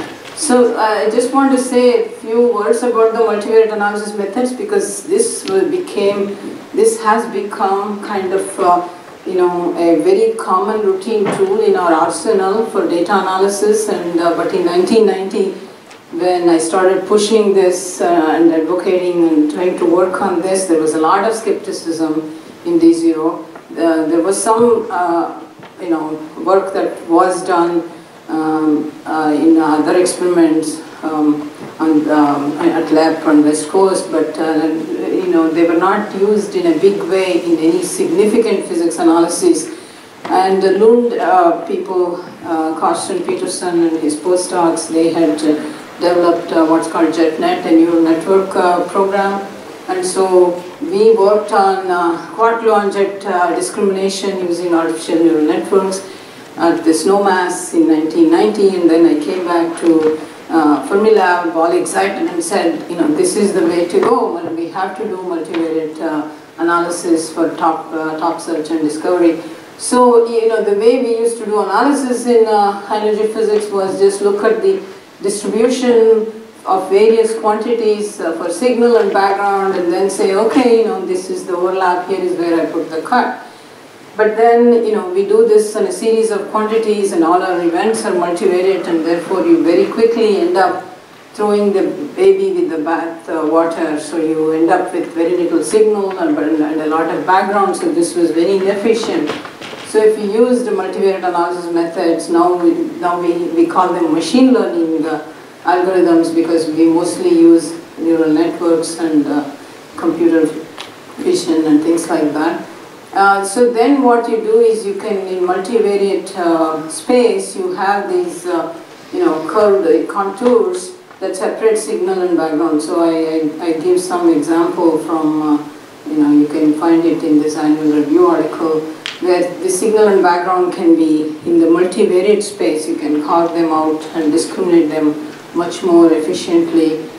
So uh, I just want to say a few words about the multivariate analysis methods, because this became, this has become kind of, uh, you know, a very common routine tool in our arsenal for data analysis. And uh, but in nineteen ninety, when I started pushing this uh, and advocating and trying to work on this, there was a lot of skepticism in D zero. Uh, there was some, uh, you know, work that was done um, uh, in other experiments um, on, um, at lab on West Coast, but uh, you know, they were not used in a big way in any significant physics analysis. And the Lund uh, people, uh, Carsten Peterson and his postdocs, they had uh, developed uh, what's called JetNet, a neural network uh, program. And so we worked on uh, quark-gluon jet uh, discrimination using artificial neural networks at the Snowmass in nineteen ninety, and then I came back to uh, Fermilab all excited and said, you know, this is the way to go, and we have to do multivariate uh, analysis for top, uh, top search and discovery. So, you know, the way we used to do analysis in uh, high-energy physics was just look at the distribution of various quantities uh, for signal and background, and then say, okay, you know, this is the overlap, here is where I put the cut. But then, you know, we do this on a series of quantities, and all our events are multivariate, and therefore you very quickly end up throwing the baby with the bath uh, water, so you end up with very little signal and, and a lot of background, so this was very inefficient. So if you use the multivariate analysis methods, now we, now we, we call them machine learning uh, algorithms, because we mostly use neural networks and uh, computer vision and things like that. Uh, so then what you do is you can, in multivariate uh, space, you have these uh, you know, curved contours that separate signal and background. So I, I, I give some example from, uh, you know, you can find it in this annual review article, where the signal and background can be in the multivariate space. You can carve them out and discriminate them much more efficiently.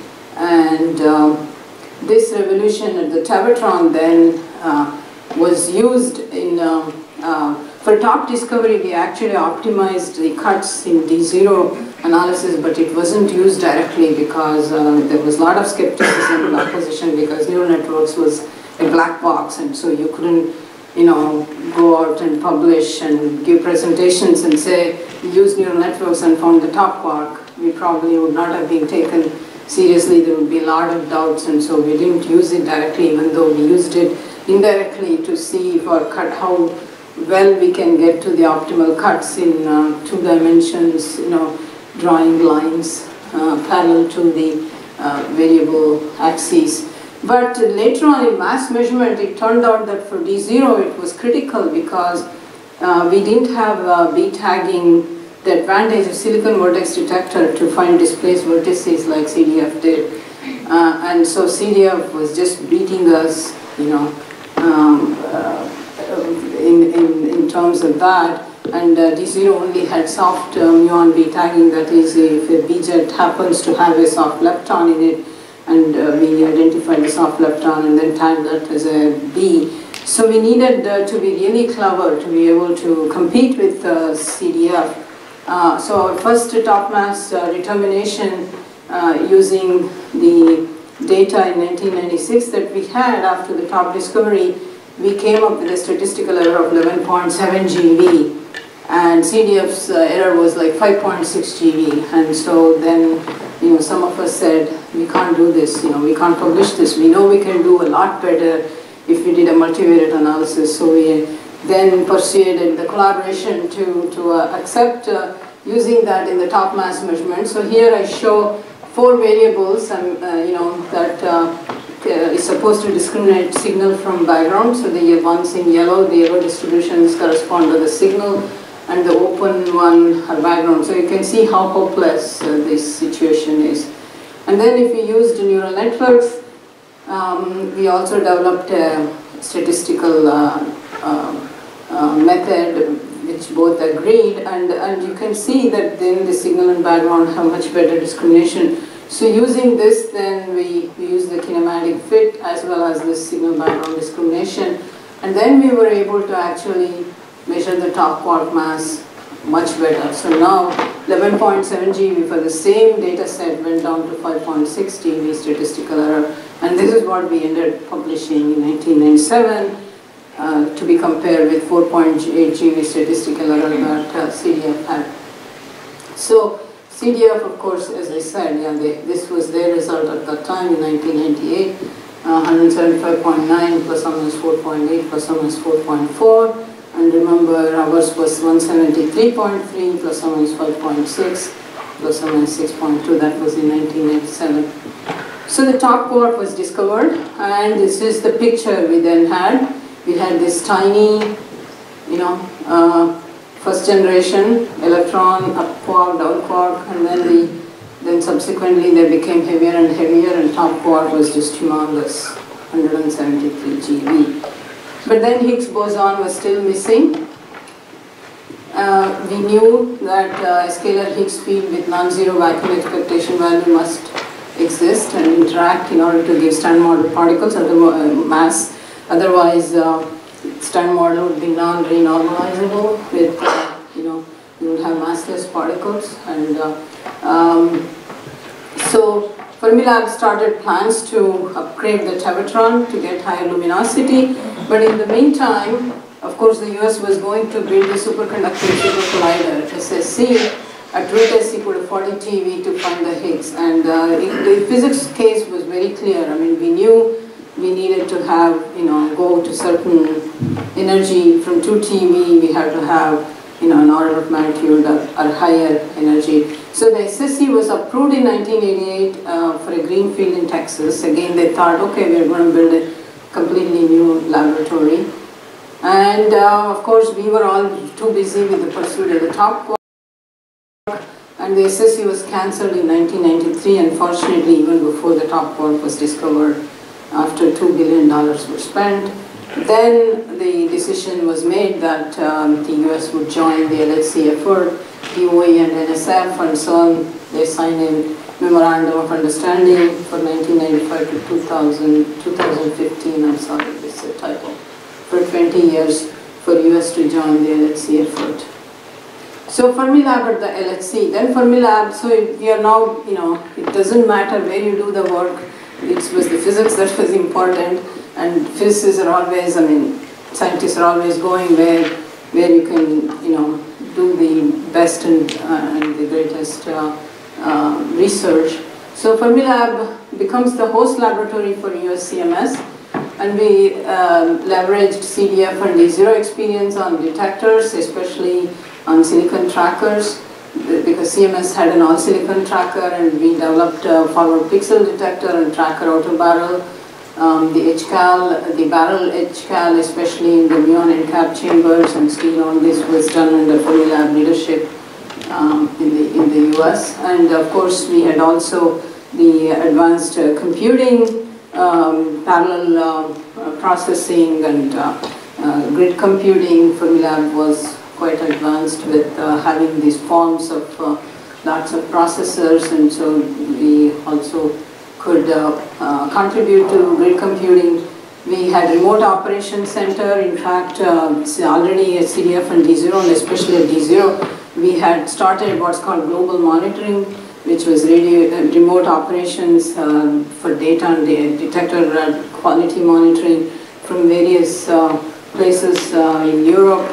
And um, this revolution at the Tevatron then uh, was used in, um, uh, for top discovery, we actually optimized the cuts in D zero analysis, but it wasn't used directly because uh, there was a lot of skepticism and opposition, because neural networks was a black box, and so you couldn't, you know, go out and publish and give presentations and say, we used neural networks and found the top quark. We probably would not have been taken seriously. There would be a lot of doubts, and so we didn't use it directly, even though we used it indirectly to see for cut how well we can get to the optimal cuts in uh, two dimensions, you know, drawing lines uh, parallel to the uh, variable axes. But later on in mass measurement, it turned out that for D zero it was critical because uh, we didn't have uh, B tagging, the advantage of silicon vertex detector to find displaced vertices like C D F did. Uh, and so C D F was just beating us, you know, um, uh, in, in, in terms of that. And uh, D zero only had soft uh, muon B tagging, that is, if a B jet happens to have a soft lepton in it, and uh, we identified the soft lepton and then tagged that as a B. So we needed uh, to be really clever to be able to compete with uh, C D F. Uh, so our first top mass uh, determination uh, using the data in nineteen ninety-six that we had after the top discovery, we came up with a statistical error of eleven point seven G V. And C D F's uh, error was like five point six G V. And so then, you know, some of us said, we can't do this, you know, we can't publish this. We know we can do a lot better if we did a multivariate analysis. So we then persuaded the collaboration to, to uh, accept uh, using that in the top mass measurement. So here I show four variables, and, uh, you know, that uh, is supposed to discriminate signal from background. So the ones in yellow, the error distributions correspond to the signal, and the open one are background. So you can see how hopeless uh, this situation is. And then if we used neural networks, um, we also developed a statistical uh, uh, uh, method which both agreed, and, and you can see that then the signal and background have much better discrimination. So using this, then we, we use the kinematic fit as well as the signal background discrimination, and then we were able to actually measure the top quark mass much better. So now eleven point seven G V for the same data set went down to five point six G V statistical error, and this is what we ended up publishing in nineteen ninety-seven uh, to be compared with four point eight G V statistical error that uh, C D F had. So C D F, of course, as I said, yeah, they, this was their result at that time in nineteen ninety-eight, uh, one seventy-five point nine plus or minus four point eight plus or minus four point four. And remember, ours was one seventy-three point three plus or minus five point six plus or minus six point two. That was in nineteen ninety-seven. So the top quark was discovered, and this is the picture we then had. We had this tiny, you know, uh, first generation electron, up quark, down quark, and then the then subsequently they became heavier and heavier, and top quark was just humongous, one hundred seventy-three G V. But then Higgs boson was still missing. Uh, we knew that uh, a scalar Higgs field with non-zero vacuum expectation value must exist and interact in order to give Standard Model particles at the uh, mass. Otherwise, uh, Standard Model would be non-renormalizable with, uh, you know, you would have massless particles. And uh, um, so Fermilab started plans to upgrade the Tevatron to get higher luminosity, but in the meantime, of course, the U S was going to build a superconducting super collider, S S C, at root S equal to forty T V to find the Higgs. And uh, it, the physics case was very clear. I mean, we knew we needed to have, you know, go to certain energy from two T V, we had to have, you know, an order of magnitude or, or higher energy. So the S S C was approved in nineteen eighty-eight uh, for a green field in Texas. Again, they thought, okay, we're going to build a completely new laboratory. And uh, of course, we were all too busy with the pursuit of the top quark, and the S S C was cancelled in nineteen ninety-three, unfortunately, even before the top quark was discovered, after two billion dollars were spent. Then the decision was made that um, the U S would join the L H C effort, D O E and N S F, and so on. They signed a memorandum of understanding for nineteen ninety-five to two thousand, twenty fifteen, I'm sorry, this is a typo, for twenty years for U S to join the L H C effort. So Fermilab at the L H C, then Fermilab, so we are now, you know, it doesn't matter where you do the work, it was the physics that was important. And physicists are always, I mean, scientists are always going where, where you can, you know, do the best and, uh, and the greatest uh, uh, research. So Fermilab becomes the host laboratory for U S C M S. and we um, leveraged C D F and D zero experience on detectors, especially on silicon trackers, because C M S had an all-silicon tracker, and we developed a forward pixel detector and tracker outer barrel. Um, the H cal, the barrel H cal, especially in the muon and cap chambers and steel, all this was done under Fermilab leadership um, in the in the U S. And of course, we had also the advanced uh, computing, um, parallel uh, processing, and uh, uh, grid computing. Fermilab was quite advanced with uh, having these forms of uh, lots of processors, and so we also could uh, uh, contribute to grid computing. We had remote operations center. In fact, uh, already at C D F and D zero, and especially at D zero, we had started what's called global monitoring, which was radio, uh, remote operations uh, for data and de detector uh, quality monitoring from various uh, places uh, in Europe,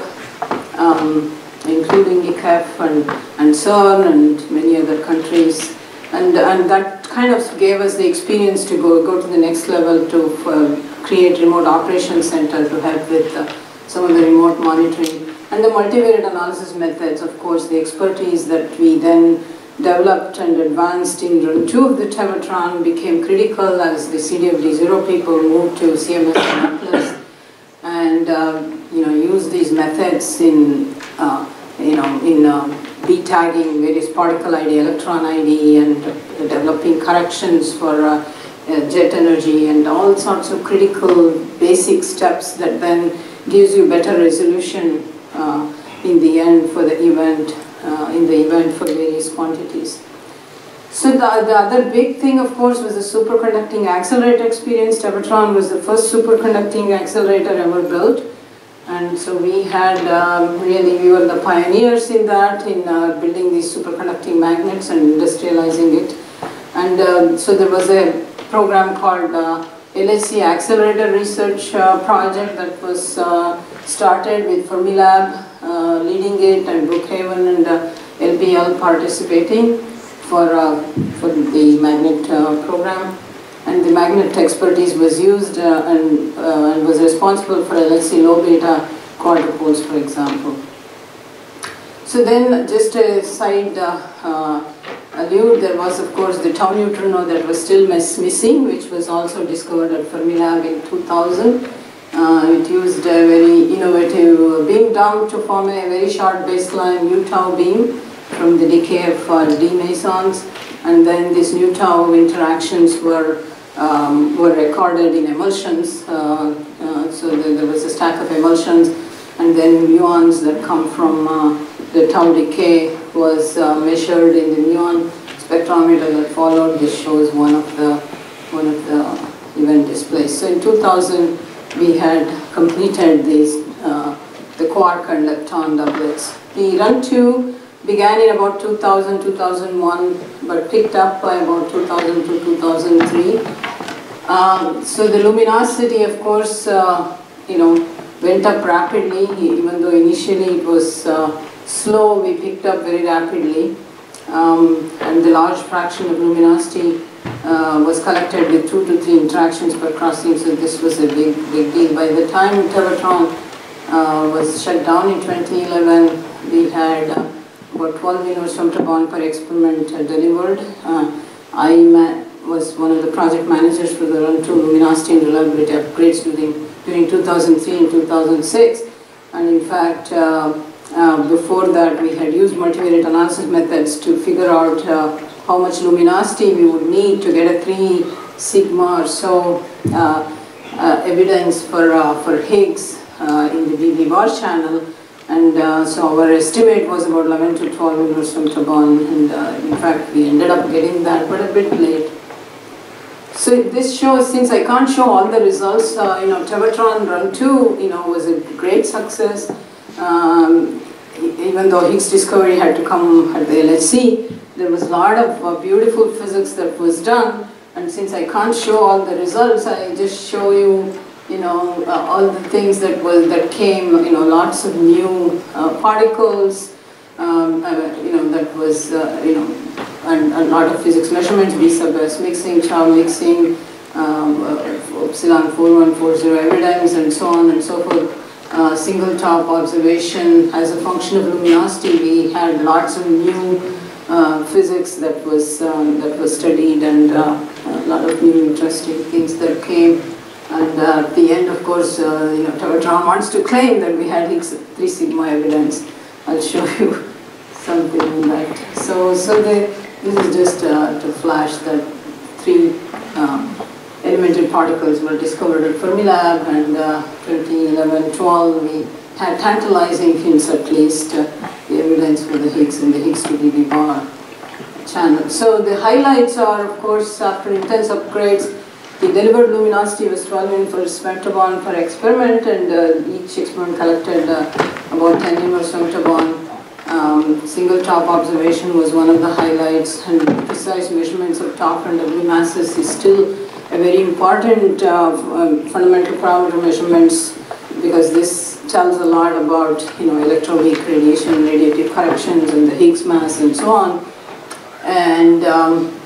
um, including I C F and, and CERN and many other countries. And, and that kind of gave us the experience to go, go to the next level to uh, create remote operations center to help with uh, some of the remote monitoring. And the multivariate analysis methods, of course, the expertise that we then developed and advanced in run two of the Tevatron became critical as the C D F D zero people moved to C M S and Atlas, and uh, you know, use these methods in uh, you know in uh, B tagging various particle I D, electron I D, and uh, developing corrections for uh, uh, jet energy and all sorts of critical basic steps that then gives you better resolution uh, in the end for the event, uh, in the event for various quantities. So the, the other big thing, of course, was the superconducting accelerator experience. Tevatron was the first superconducting accelerator ever built. And so we had um, really, we were the pioneers in that, in uh, building these superconducting magnets and industrializing it. And uh, so there was a program called uh, L H C Accelerator Research uh, Project that was uh, started with Fermilab uh, leading it, and Brookhaven and uh, L B L participating for, uh, for the magnet uh, program. And the magnet expertise was used uh, and, uh, and was responsible for L H C low beta quadrupoles, for example. So then, just a side uh, uh, allude, there was of course the tau neutrino that was still miss missing, which was also discovered at Fermilab in two thousand. Uh, it used a very innovative beam dump to form a very short baseline nu tau beam from the decay of uh, D mesons, and then these nu tau interactions were Um, were recorded in emulsions, uh, uh, so the, there was a stack of emulsions, and then muons that come from uh, the tau decay was uh, measured in the muon spectrometer that followed. This shows one of the one of the event displays. So in two thousand, we had completed these uh, the quark and lepton doublets. The run two began in about two thousand, two thousand one, but picked up by about two thousand to two thousand three. Um, so the luminosity, of course, uh, you know, went up rapidly. Even though initially it was uh, slow, we picked up very rapidly. Um, and the large fraction of luminosity uh, was collected with two to three interactions per crossing. So this was a big, big deal. By the time Tevatron uh, was shut down in twenty eleven, we had uh, about twelve units from Trabant per experiment uh, delivered. Uh, I was one of the project managers for the run two luminosity and reliability upgrades during, during two thousand three and two thousand six. And in fact, uh, uh, before that, we had used multivariate analysis methods to figure out uh, how much luminosity we would need to get a three sigma or so uh, uh, evidence for, uh, for Higgs uh, in the B B bar channel. And uh, so our estimate was about eleven to twelve units from Trabant, and uh, in fact we ended up getting that, but a bit late. So this shows, since I can't show all the results, uh, you know, Tevatron run two, you know, was a great success. Um, even though Higgs discovery had to come at the L H C, there was a lot of uh, beautiful physics that was done. And since I can't show all the results, I just show you, you know, uh, all the things that was that came, you know, lots of new uh, particles, um, uh, you know, that was, uh, you know, and a lot of physics measurements, B sub S mixing, Chow mixing, um, uh, epsilon four one four zero evidence and so on and so forth. Uh, single top observation as a function of luminosity. We had lots of new uh, physics that was um, that was studied, and uh, a lot of new interesting things that came. And uh, at the end, of course, uh, you know, Tevatron wants to claim that we had Higgs three sigma evidence. I'll show you something on that. So, so the, this is just uh, to flash that three um, elemental particles were discovered at Fermilab, and uh, twenty eleven twelve we had tantalizing hints, at least, uh, the evidence for the Higgs and the Higgs to D B bar channel. So the highlights are, of course, after intense upgrades, the delivered luminosity was twelve inverse femtobarn per experiment, and uh, each experiment collected uh, about ten inverse femtobarn. Um, single top observation was one of the highlights, and precise measurements of top and W masses is still a very important uh, um, fundamental parameter measurements, because this tells a lot about, you know, electroweak radiation, radiative corrections, and the Higgs mass and so on. And um,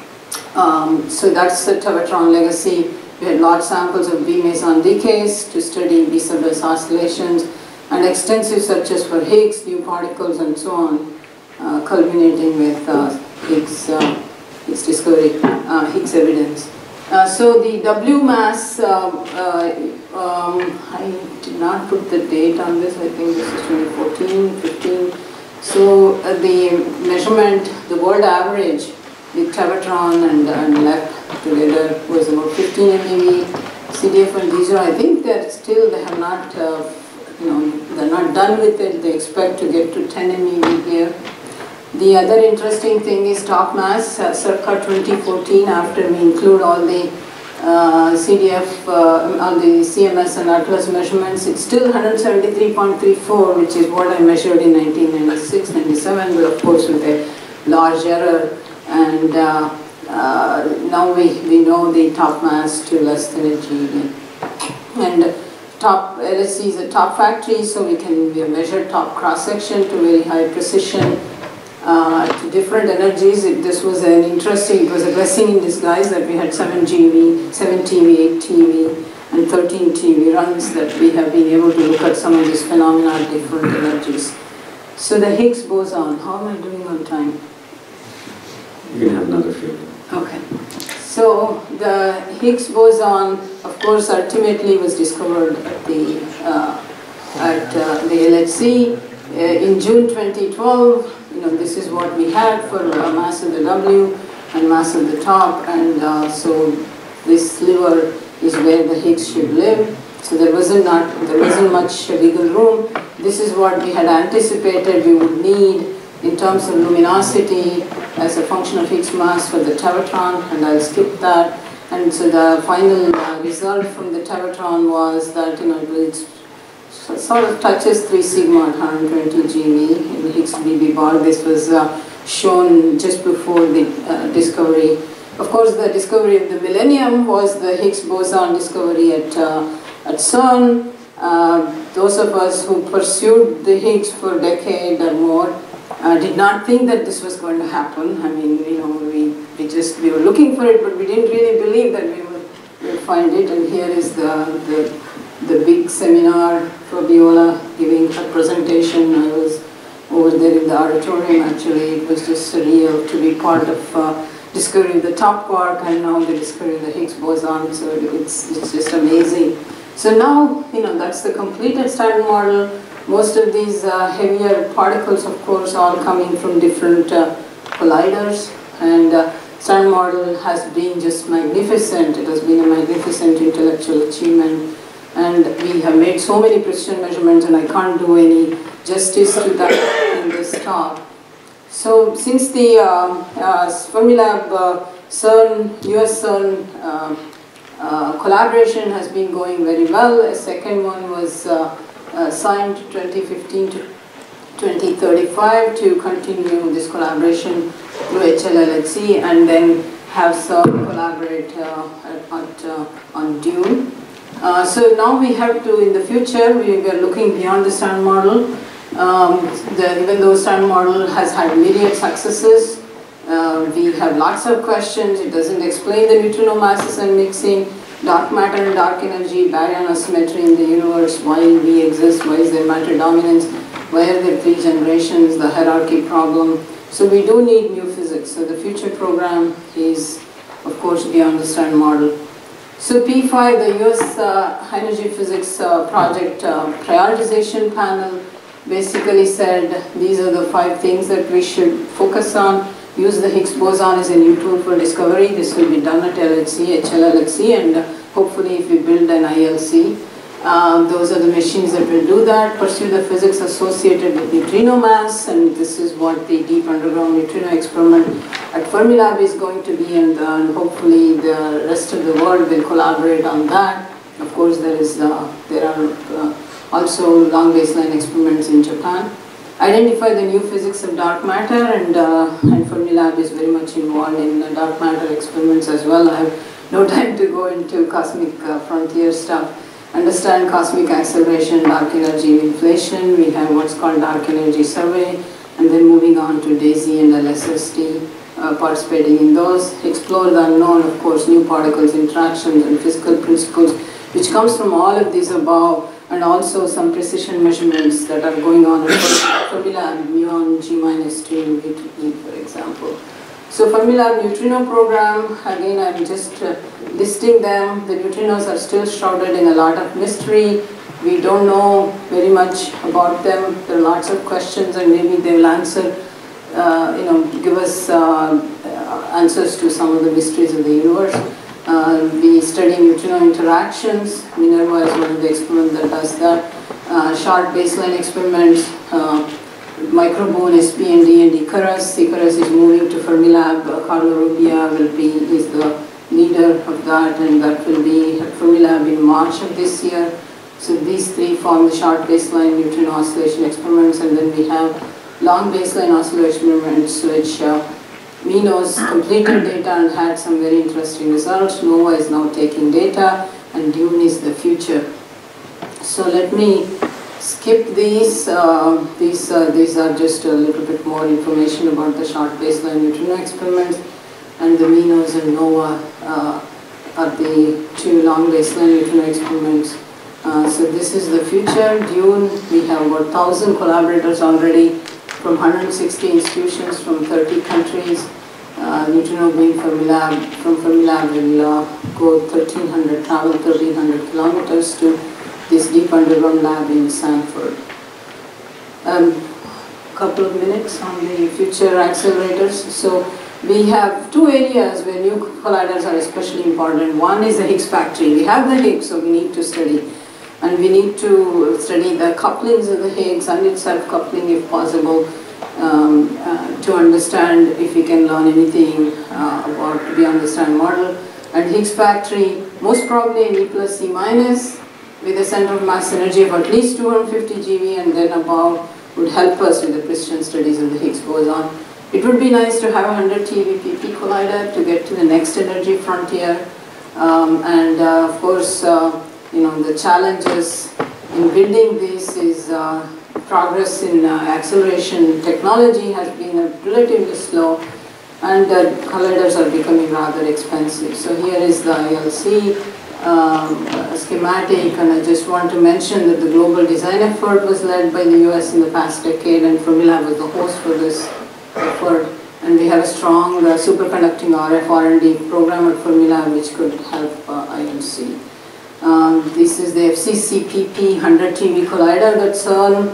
um, so that's the Tevatron legacy. We had large samples of B meson decays to study B sub S oscillations, and extensive searches for Higgs, new particles, and so on, uh, culminating with uh, Higgs, uh, Higgs discovery, uh, Higgs evidence. Uh, so the W mass, uh, uh, um, I did not put the date on this, I think this is twenty fourteen, fifteen. So uh, the measurement, the world average with Tevatron and, and Lep together was about fifteen MeV. C D F and D zero, I think that still they have not, uh, you know, they're not done with it. They expect to get to ten MeV here. The other interesting thing is top mass, uh, circa twenty fourteen, after we include all the uh, C D F, uh, all the C M S and Atlas measurements, it's still one hundred seventy-three point three four, which is what I measured in nineteen ninety-six ninety-seven, but of course with a large error. And uh, uh, now we, we know the top mass to less than a G E. And top L S C is a top factory, so we can we have measured top cross-section to very high precision. Uh, to different energies. It, this was an interesting, it was a blessing in disguise that we had seven G V, seven T V, eight T V, and thirteen T V runs, that we have been able to look at some of these phenomena at different energies. So the Higgs boson, how am I doing on time? You can have another few. Okay. So the Higgs boson, of course, ultimately was discovered at the, uh, at, uh, the L H C uh, in June twenty twelve. You know, this is what we had for uh, mass of the W and mass of the top, and uh, so this sliver is where the Higgs should live. So there wasn't not there wasn't much wiggle room. This is what we had anticipated we would need in terms of luminosity as a function of Higgs mass for the Tevatron, and I'll skip that. And so the final uh, result from the Tevatron was that, you know, it's so it sort of touches three sigma at one hundred twenty G V in Higgs D B bar. This was uh, shown just before the uh, discovery. Of course, the discovery of the millennium was the Higgs boson discovery at, uh, at CERN. Uh, those of us who pursued the Higgs for a decade or more uh, did not think that this was going to happen. I mean, you know, we, we just, we were looking for it, but we didn't really believe that we would, we would find it. And here is the, the the big seminar for Viola giving a presentation. I was over there in the auditorium, actually. It was just surreal to be part of uh, discovering the top quark and now the discovery of the Higgs boson, so it's, it's just amazing. So now, you know, that's the completed standard model. Most of these uh, heavier particles, of course, all coming from different uh, colliders, and uh, standard model has been just magnificent. It has been a magnificent intellectual achievement. And we have made so many precision measurements, and I can't do any justice to that in this talk. So since the uh, uh, Fermilab uh, CERN, U S CERN uh, uh, collaboration has been going very well, a second one was uh, uh, signed twenty fifteen to twenty thirty-five to continue this collaboration through H L L H C, and then have CERN collaborate uh, at, at, uh, on Dune. Uh, so now we have to, in the future, we, we are looking beyond the standard model. Um, the, even though standard model has had myriad successes, uh, we have lots of questions. It doesn't explain the neutrino masses and mixing. dark matter and dark energy, baryon asymmetry in the universe, why we exist, why is there matter dominance, why are there three generations, the hierarchy problem. So we do need new physics. So the future program is, of course, the understand model. So P five, the U S uh, Energy Physics uh, Project uh, Prioritization Panel, basically said these are the five things that we should focus on. Use the Higgs boson as a new tool for discovery. This will be done at L H C, H L L H C, and uh, hopefully if we build an I L C, uh, those are the machines that will do that. Pursue the physics associated with neutrino mass, and this is what the deep underground neutrino experiment at Fermilab is going to be, and, uh, and hopefully the rest of the world will collaborate on that. Of course, there is uh, there are uh, also long baseline experiments in Japan. Identify the new physics of dark matter, and, uh, and Fermilab is very much involved in uh, dark matter experiments as well. I have no time to go into cosmic uh, frontier stuff. Understand cosmic acceleration, dark energy inflation. We have what's called dark energy survey, and then moving on to DAISY and L S S T, uh, participating in those. Explore the unknown, of course, new particles, interactions, and physical principles, which comes from all of these above, and also some precision measurements that are going on in Fermilab, muon G minus two and V two E, for example. So Fermilab neutrino program, again I'm just uh, listing them. The neutrinos are still shrouded in a lot of mystery. We don't know very much about them. There are lots of questions, and maybe they will answer, uh, you know, give us uh, answers to some of the mysteries of the universe. Uh, we study neutrino interactions. Minerva is one of the experiments that does that. Uh, short baseline experiments, uh, microboon, S P N D, and Icarus. Icarus is moving to Fermilab. Uh, Carlo Rubbia will be is the leader of that, and that will be at Fermilab in March of this year. So these three form the short baseline neutrino oscillation experiments, and then we have long baseline oscillation experiments, which uh, MINOS completed data and had some very interesting results. NOVA is now taking data, and DUNE is the future. So let me skip these. Uh, these, uh, these are just a little bit more information about the short baseline neutrino experiments, and the MINOS and NOVA uh, are the two long baseline neutrino experiments. Uh, so this is the future. DUNE, we have about one thousand collaborators already from one hundred sixty institutions from thirty countries. Uh, neutrino being Fermilab, from Fermilab will uh, go thirteen hundred, travel thirteen hundred kilometers to this deep underground lab in Sanford. Um, couple of minutes on the future accelerators. So we have two areas where new colliders are especially important. One is the Higgs factory. We have the Higgs, so we need to study. And we need to study the couplings of the Higgs and its self-coupling if possible, um, uh, to understand if we can learn anything uh, about the understand model. And Higgs factory, most probably an E plus C minus with a center of mass energy of at least two hundred fifty G V, and then above would help us with the precision studies of the Higgs boson. It would be nice to have a one hundred T eV P P collider to get to the next energy frontier. Um, and uh, of course, uh, you know, the challenges in building this is uh, progress in uh, acceleration technology has been uh, relatively slow, and uh, colliders are becoming rather expensive. So here is the I L C um, schematic, and I just want to mention that the global design effort was led by the U S in the past decade, and Fermilab was the host for this effort. And we have a strong uh, superconducting R F R and D program at Fermilab which could help uh, I L C. Um, this is the F C C P P one hundred T V collider that CERN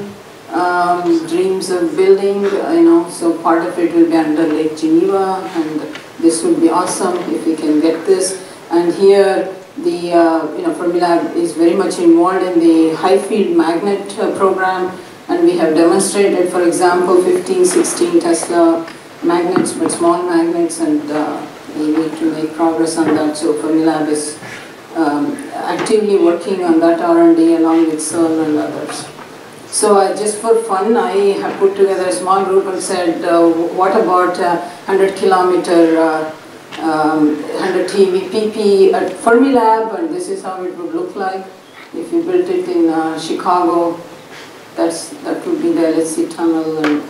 um, dreams of building, uh, you know, so part of it will be under Lake Geneva, and this would be awesome if we can get this. And here, the, uh, you know, Fermilab is very much involved in the high field magnet uh, program, and we have demonstrated, for example, fifteen, sixteen Tesla magnets, but small magnets, and uh, we need to make progress on that. So Fermilab is Um, actively working on that R and D along with CERN and others. So uh, just for fun, I have put together a small group and said, uh, what about uh, one hundred kilometer, uh, um, one hundred T eV P P at Fermilab, and this is how it would look like if you built it in uh, Chicago. That's, that would be the L S C tunnel. And,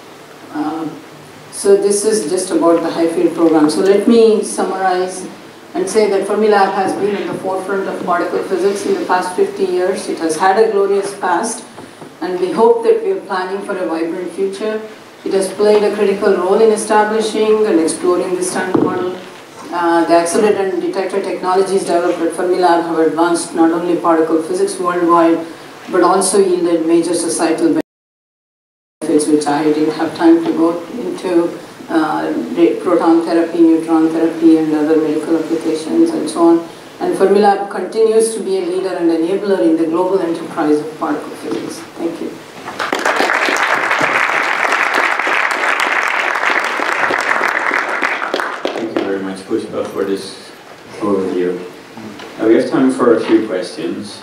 uh, so this is just about the high field program. So let me summarize. and say that Fermilab has been at the forefront of particle physics in the past fifty years. It has had a glorious past, and we hope that we are planning for a vibrant future. It has played a critical role in establishing and exploring the standard model. Uh, the accelerator and detector technologies developed at Fermilab have advanced not only particle physics worldwide, but also yielded major societal benefits, which I didn't have time to go into, uh, proton therapy, neutron therapy, and other medical applications, and so on. And Fermilab continues to be a leader and enabler in the global enterprise of particle physics. Thank you. Thank you very much, Pushpa, for this overview. Now we have time for a few questions.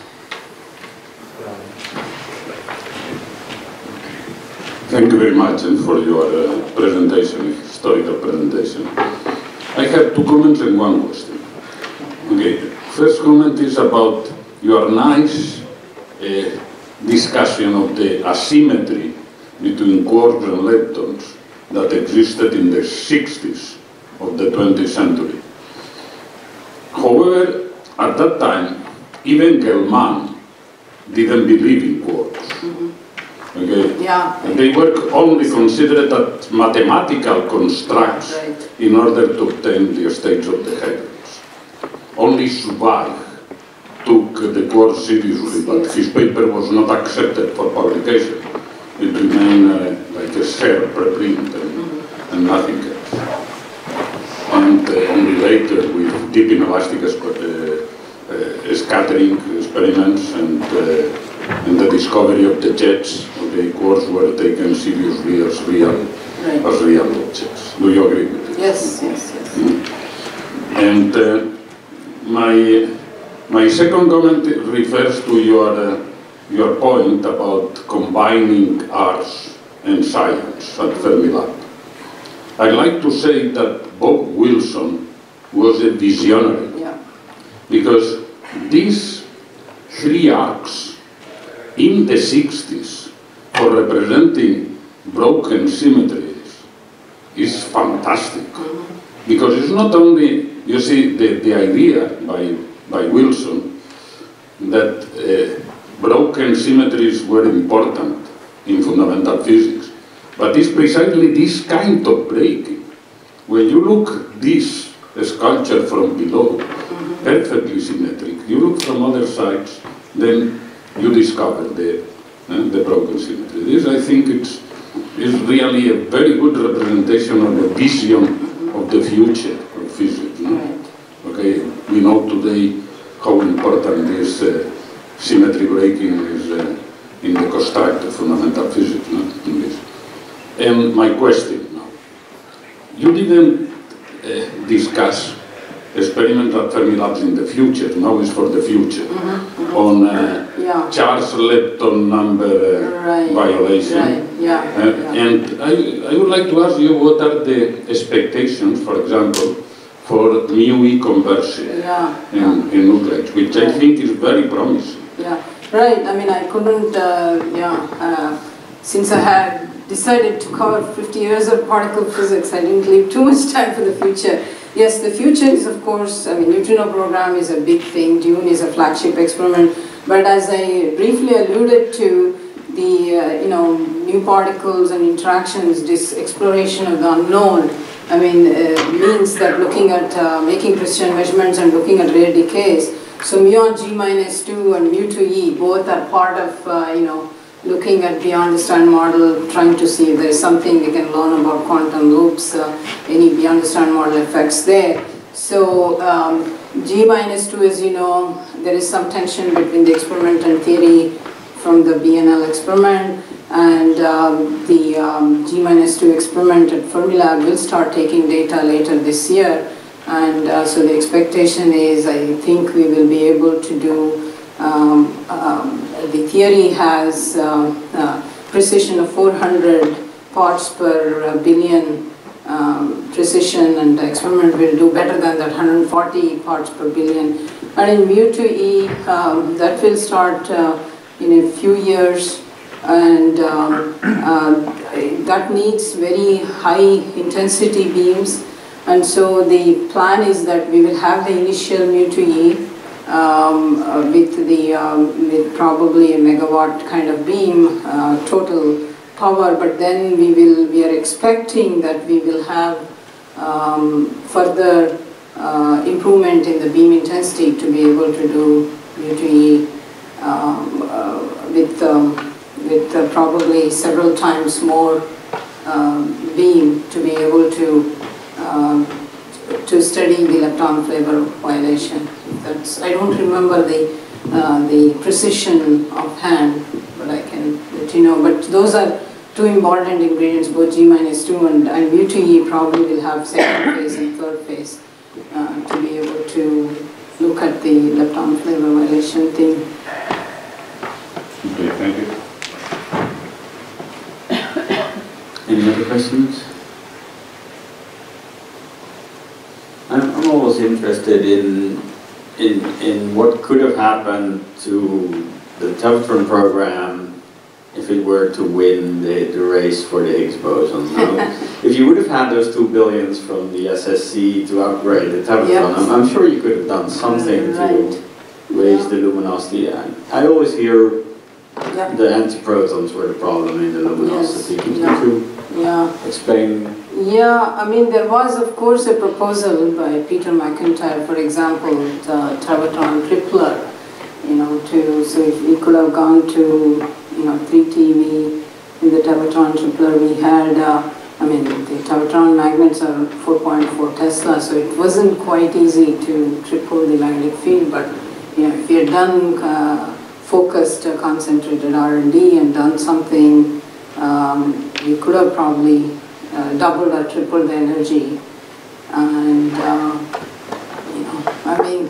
Thank you very much and for your uh, presentation, historical presentation. I have two comments and one question. Okay, first comment is about your nice uh, discussion of the asymmetry between quarks and leptons that existed in the sixties of the twentieth century. However, at that time, even Gell-Mann didn't believe in quarks. Mm-hmm. Okay. Yeah. And they were only considered as mathematical constructs right. in order to obtain the states of the heavens. Only Schweig took the quarks seriously, but his paper was not accepted for publication. It remained uh, like a share preprint and, mm-hmm. and nothing else. And uh, only later, with deep inelastic uh, uh, scattering experiments and uh, and the discovery of the jets, okay, quarks were taken seriously as real, right. as real objects. Do you agree with this? Yes, yes, yes. Mm. And uh, my my second comment refers to your uh, your point about combining arts and science at Fermilab. I'd like to say that Bob Wilson was a visionary, yeah. because these three arcs in the sixties for representing broken symmetries is fantastic. Mm-hmm. Because it's not only, you see, the, the idea by, by Wilson that uh, broken symmetries were important in fundamental physics, but it's precisely this kind of breaking. When you look this sculpture from below, mm-hmm. perfectly symmetric, you look from other sides, then you discover the, uh, the broken symmetry. This, I think, it's, is really a very good representation of the vision mm-hmm. of the future of physics. No? Right. Okay, we know today how important this uh, symmetry breaking is uh, in the construct of fundamental physics. No? In this. And my question now, you didn't uh, discuss experiment at Fermilab in the future, now is for the future, mm-hmm, mm-hmm. on uh, yeah. Charles-Lepton number uh, right. violation. Right. Yeah. Uh, yeah. And I, I would like to ask you, what are the expectations, for example, for mu-E conversion yeah. in, yeah. in nucleides, which right. I think is very promising. Yeah, right. I mean, I couldn't, uh, yeah, uh, since I had decided to cover fifty years of particle physics, I didn't leave too much time for the future. Yes, the future is, of course, I mean, neutrino program is a big thing, Dune is a flagship experiment, but as I briefly alluded to, the, uh, you know, new particles and interactions, this exploration of the unknown, I mean, uh, means that looking at, uh, making precision measurements and looking at rare decays, so mu on G minus two and mu to E, both are part of, uh, you know, looking at beyond the standard model, trying to see if there is something we can learn about quantum loops, uh, any beyond the standard model effects there. So um, G minus two, as you know, there is some tension between the experiment and theory from the B N L experiment, and um, the um, G minus two experiment at Fermilab will start taking data later this year. And uh, so the expectation is, I think we will be able to do Um, um, the theory has uh, uh, precision of four hundred parts per uh, billion um, precision, and the experiment will do better than that, one hundred forty parts per billion. And in mu to E, um, that will start uh, in a few years, and um, uh, that needs very high intensity beams. And so the plan is that we will have the initial mu two E um, uh, with, the, um, with probably a megawatt kind of beam uh, total power, but then we will we are expecting that we will have um, further uh, improvement in the beam intensity to be able to do mu two E um, uh, with um, with uh, probably several times more um, beam to be able to um, to study the lepton flavor violation. That's, I don't remember the uh, the precision offhand, but I can let you know. But those are two important ingredients, both G minus two and, and mu two E probably will have second phase and third phase uh, to be able to look at the lepton flavor violation thing. Okay, thank you. Any other questions? I'm, I'm always interested in, in, in what could have happened to the Tevatron program if it were to win the, the race for the Higgs boson. Now, if you would have had those two billions from the S S C to upgrade the Tevatron, yep. I'm, I'm sure you could have done something right. to raise yeah. the luminosity. I, I always hear yep. the antiprotons were the problem in the luminosity. Yes. Could yeah. you yeah. explain? Yeah, I mean there was of course a proposal by Peter McIntyre, for example, the Tevatron tripler, you know, to, so if we could have gone to, you know, three T V in the Tevatron tripler, we had, uh, I mean, the Tevatron magnets are four point four Tesla, so it wasn't quite easy to triple the magnetic field, but, you know, if we had done uh, focused, uh, concentrated R and D and done something, um, we could have probably uh, doubled or tripled the energy. And, uh, you know, I mean,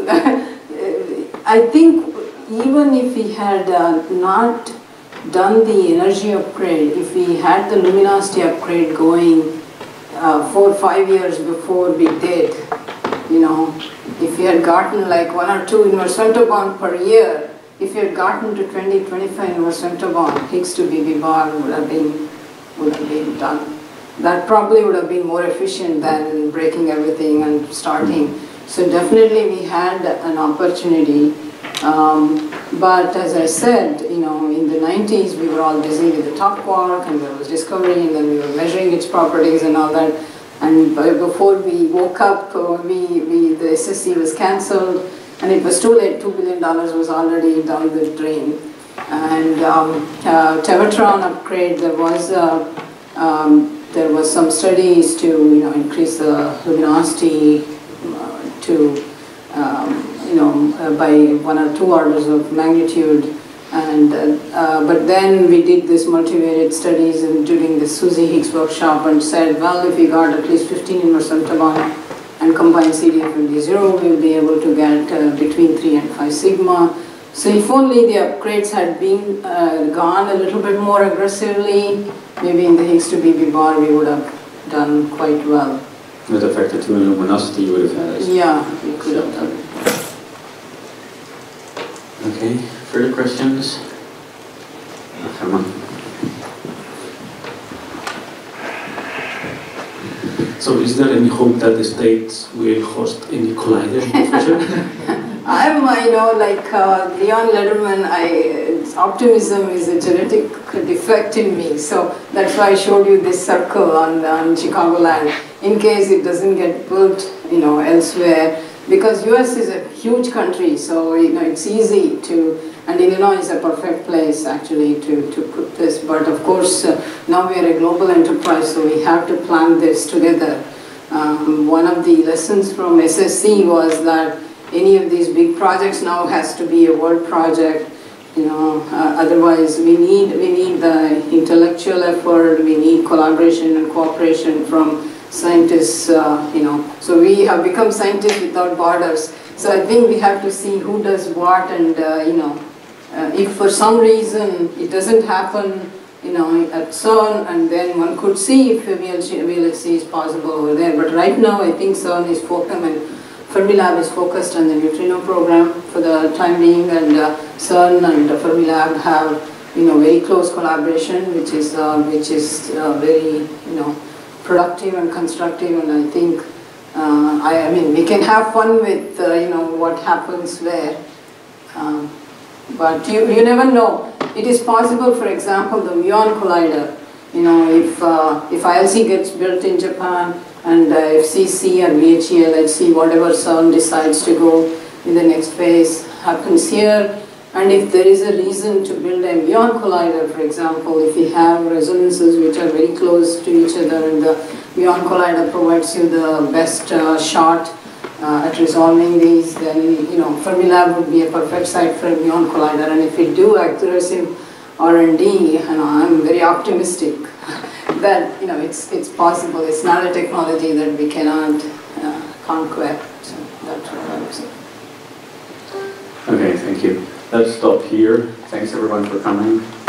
I think even if we had uh, not done the energy upgrade, if we had the luminosity upgrade going uh, four or five years before we did, you know, if we had gotten like one or two inverse femtobond per year, if we had gotten to twenty, twenty-five inverse femtobond, Higgs to B B bar would have been would have been done. That probably would have been more efficient than breaking everything and starting. So definitely we had an opportunity. Um, but as I said, you know, in the nineties we were all busy with the top quark and there was discovery and then we were measuring its properties and all that. And before we woke up, uh, we, we, the S S C was cancelled and it was too late, two billion dollars was already down the drain. And um, uh, Tevatron upgrade, there was, uh, um, there was some studies to, you know, increase the luminosity uh, to, um, you know, uh, by one or two orders of magnitude, and uh, uh, but then we did this multivariate studies and during the Susie Higgs workshop and said, well, if we got at least fifteen inverse femtobond and combine C D F and D zero, we'll be able to get uh, between three and five sigma. So if only the upgrades had been uh, gone a little bit more aggressively, maybe in the Higgs to B B bar we would have done quite well. With a factor two in luminosity you would have had. Yeah, we could have done. Okay, further questions? Come on. So is there any hope that the states will host any collider in the future? I'm, I know, like uh, Leon Lederman, I, optimism is a genetic defect in me. So that's why I showed you this circle on, on Chicagoland, in case it doesn't get built, you know, elsewhere. Because U S is a huge country, so you know it's easy to, and Illinois is a perfect place actually to, to put this. But of course, uh, now we are a global enterprise, so we have to plan this together. Um, one of the lessons from S S C was that any of these big projects now has to be a world project. You know, uh, otherwise we need we need the intellectual effort, we need collaboration and cooperation from scientists, uh, you know, so we have become scientists without borders. So I think we have to see who does what, and uh, you know, uh, if for some reason it doesn't happen, you know, at CERN, and then one could see if V L C is possible over there. But right now I think CERN is focused, and Fermilab is focused on the neutrino program for the time being, and uh, CERN and uh, Fermilab have, you know, very close collaboration, which is uh, which is uh, very, you know, productive and constructive, and I think, uh, I, I mean, we can have fun with, uh, you know, what happens where, um, but you, you never know. It is possible, for example, the muon collider, you know, if, uh, if I L C gets built in Japan, and uh, if C C and V H E L H C, whatever CERN decides to go in the next phase, happens here, and if there is a reason to build a muon collider, for example, if we have resonances which are very close to each other and the muon collider provides you the best uh, shot uh, at resolving these, then, you know, Fermilab would be a perfect site for a muon collider. And if we do accuracy R and D, you know, I'm very optimistic that, you know, it's, it's possible. It's not a technology that we cannot uh, conquer. So that's what I would say. Okay, thank you. Let's stop here. Thanks everyone for coming.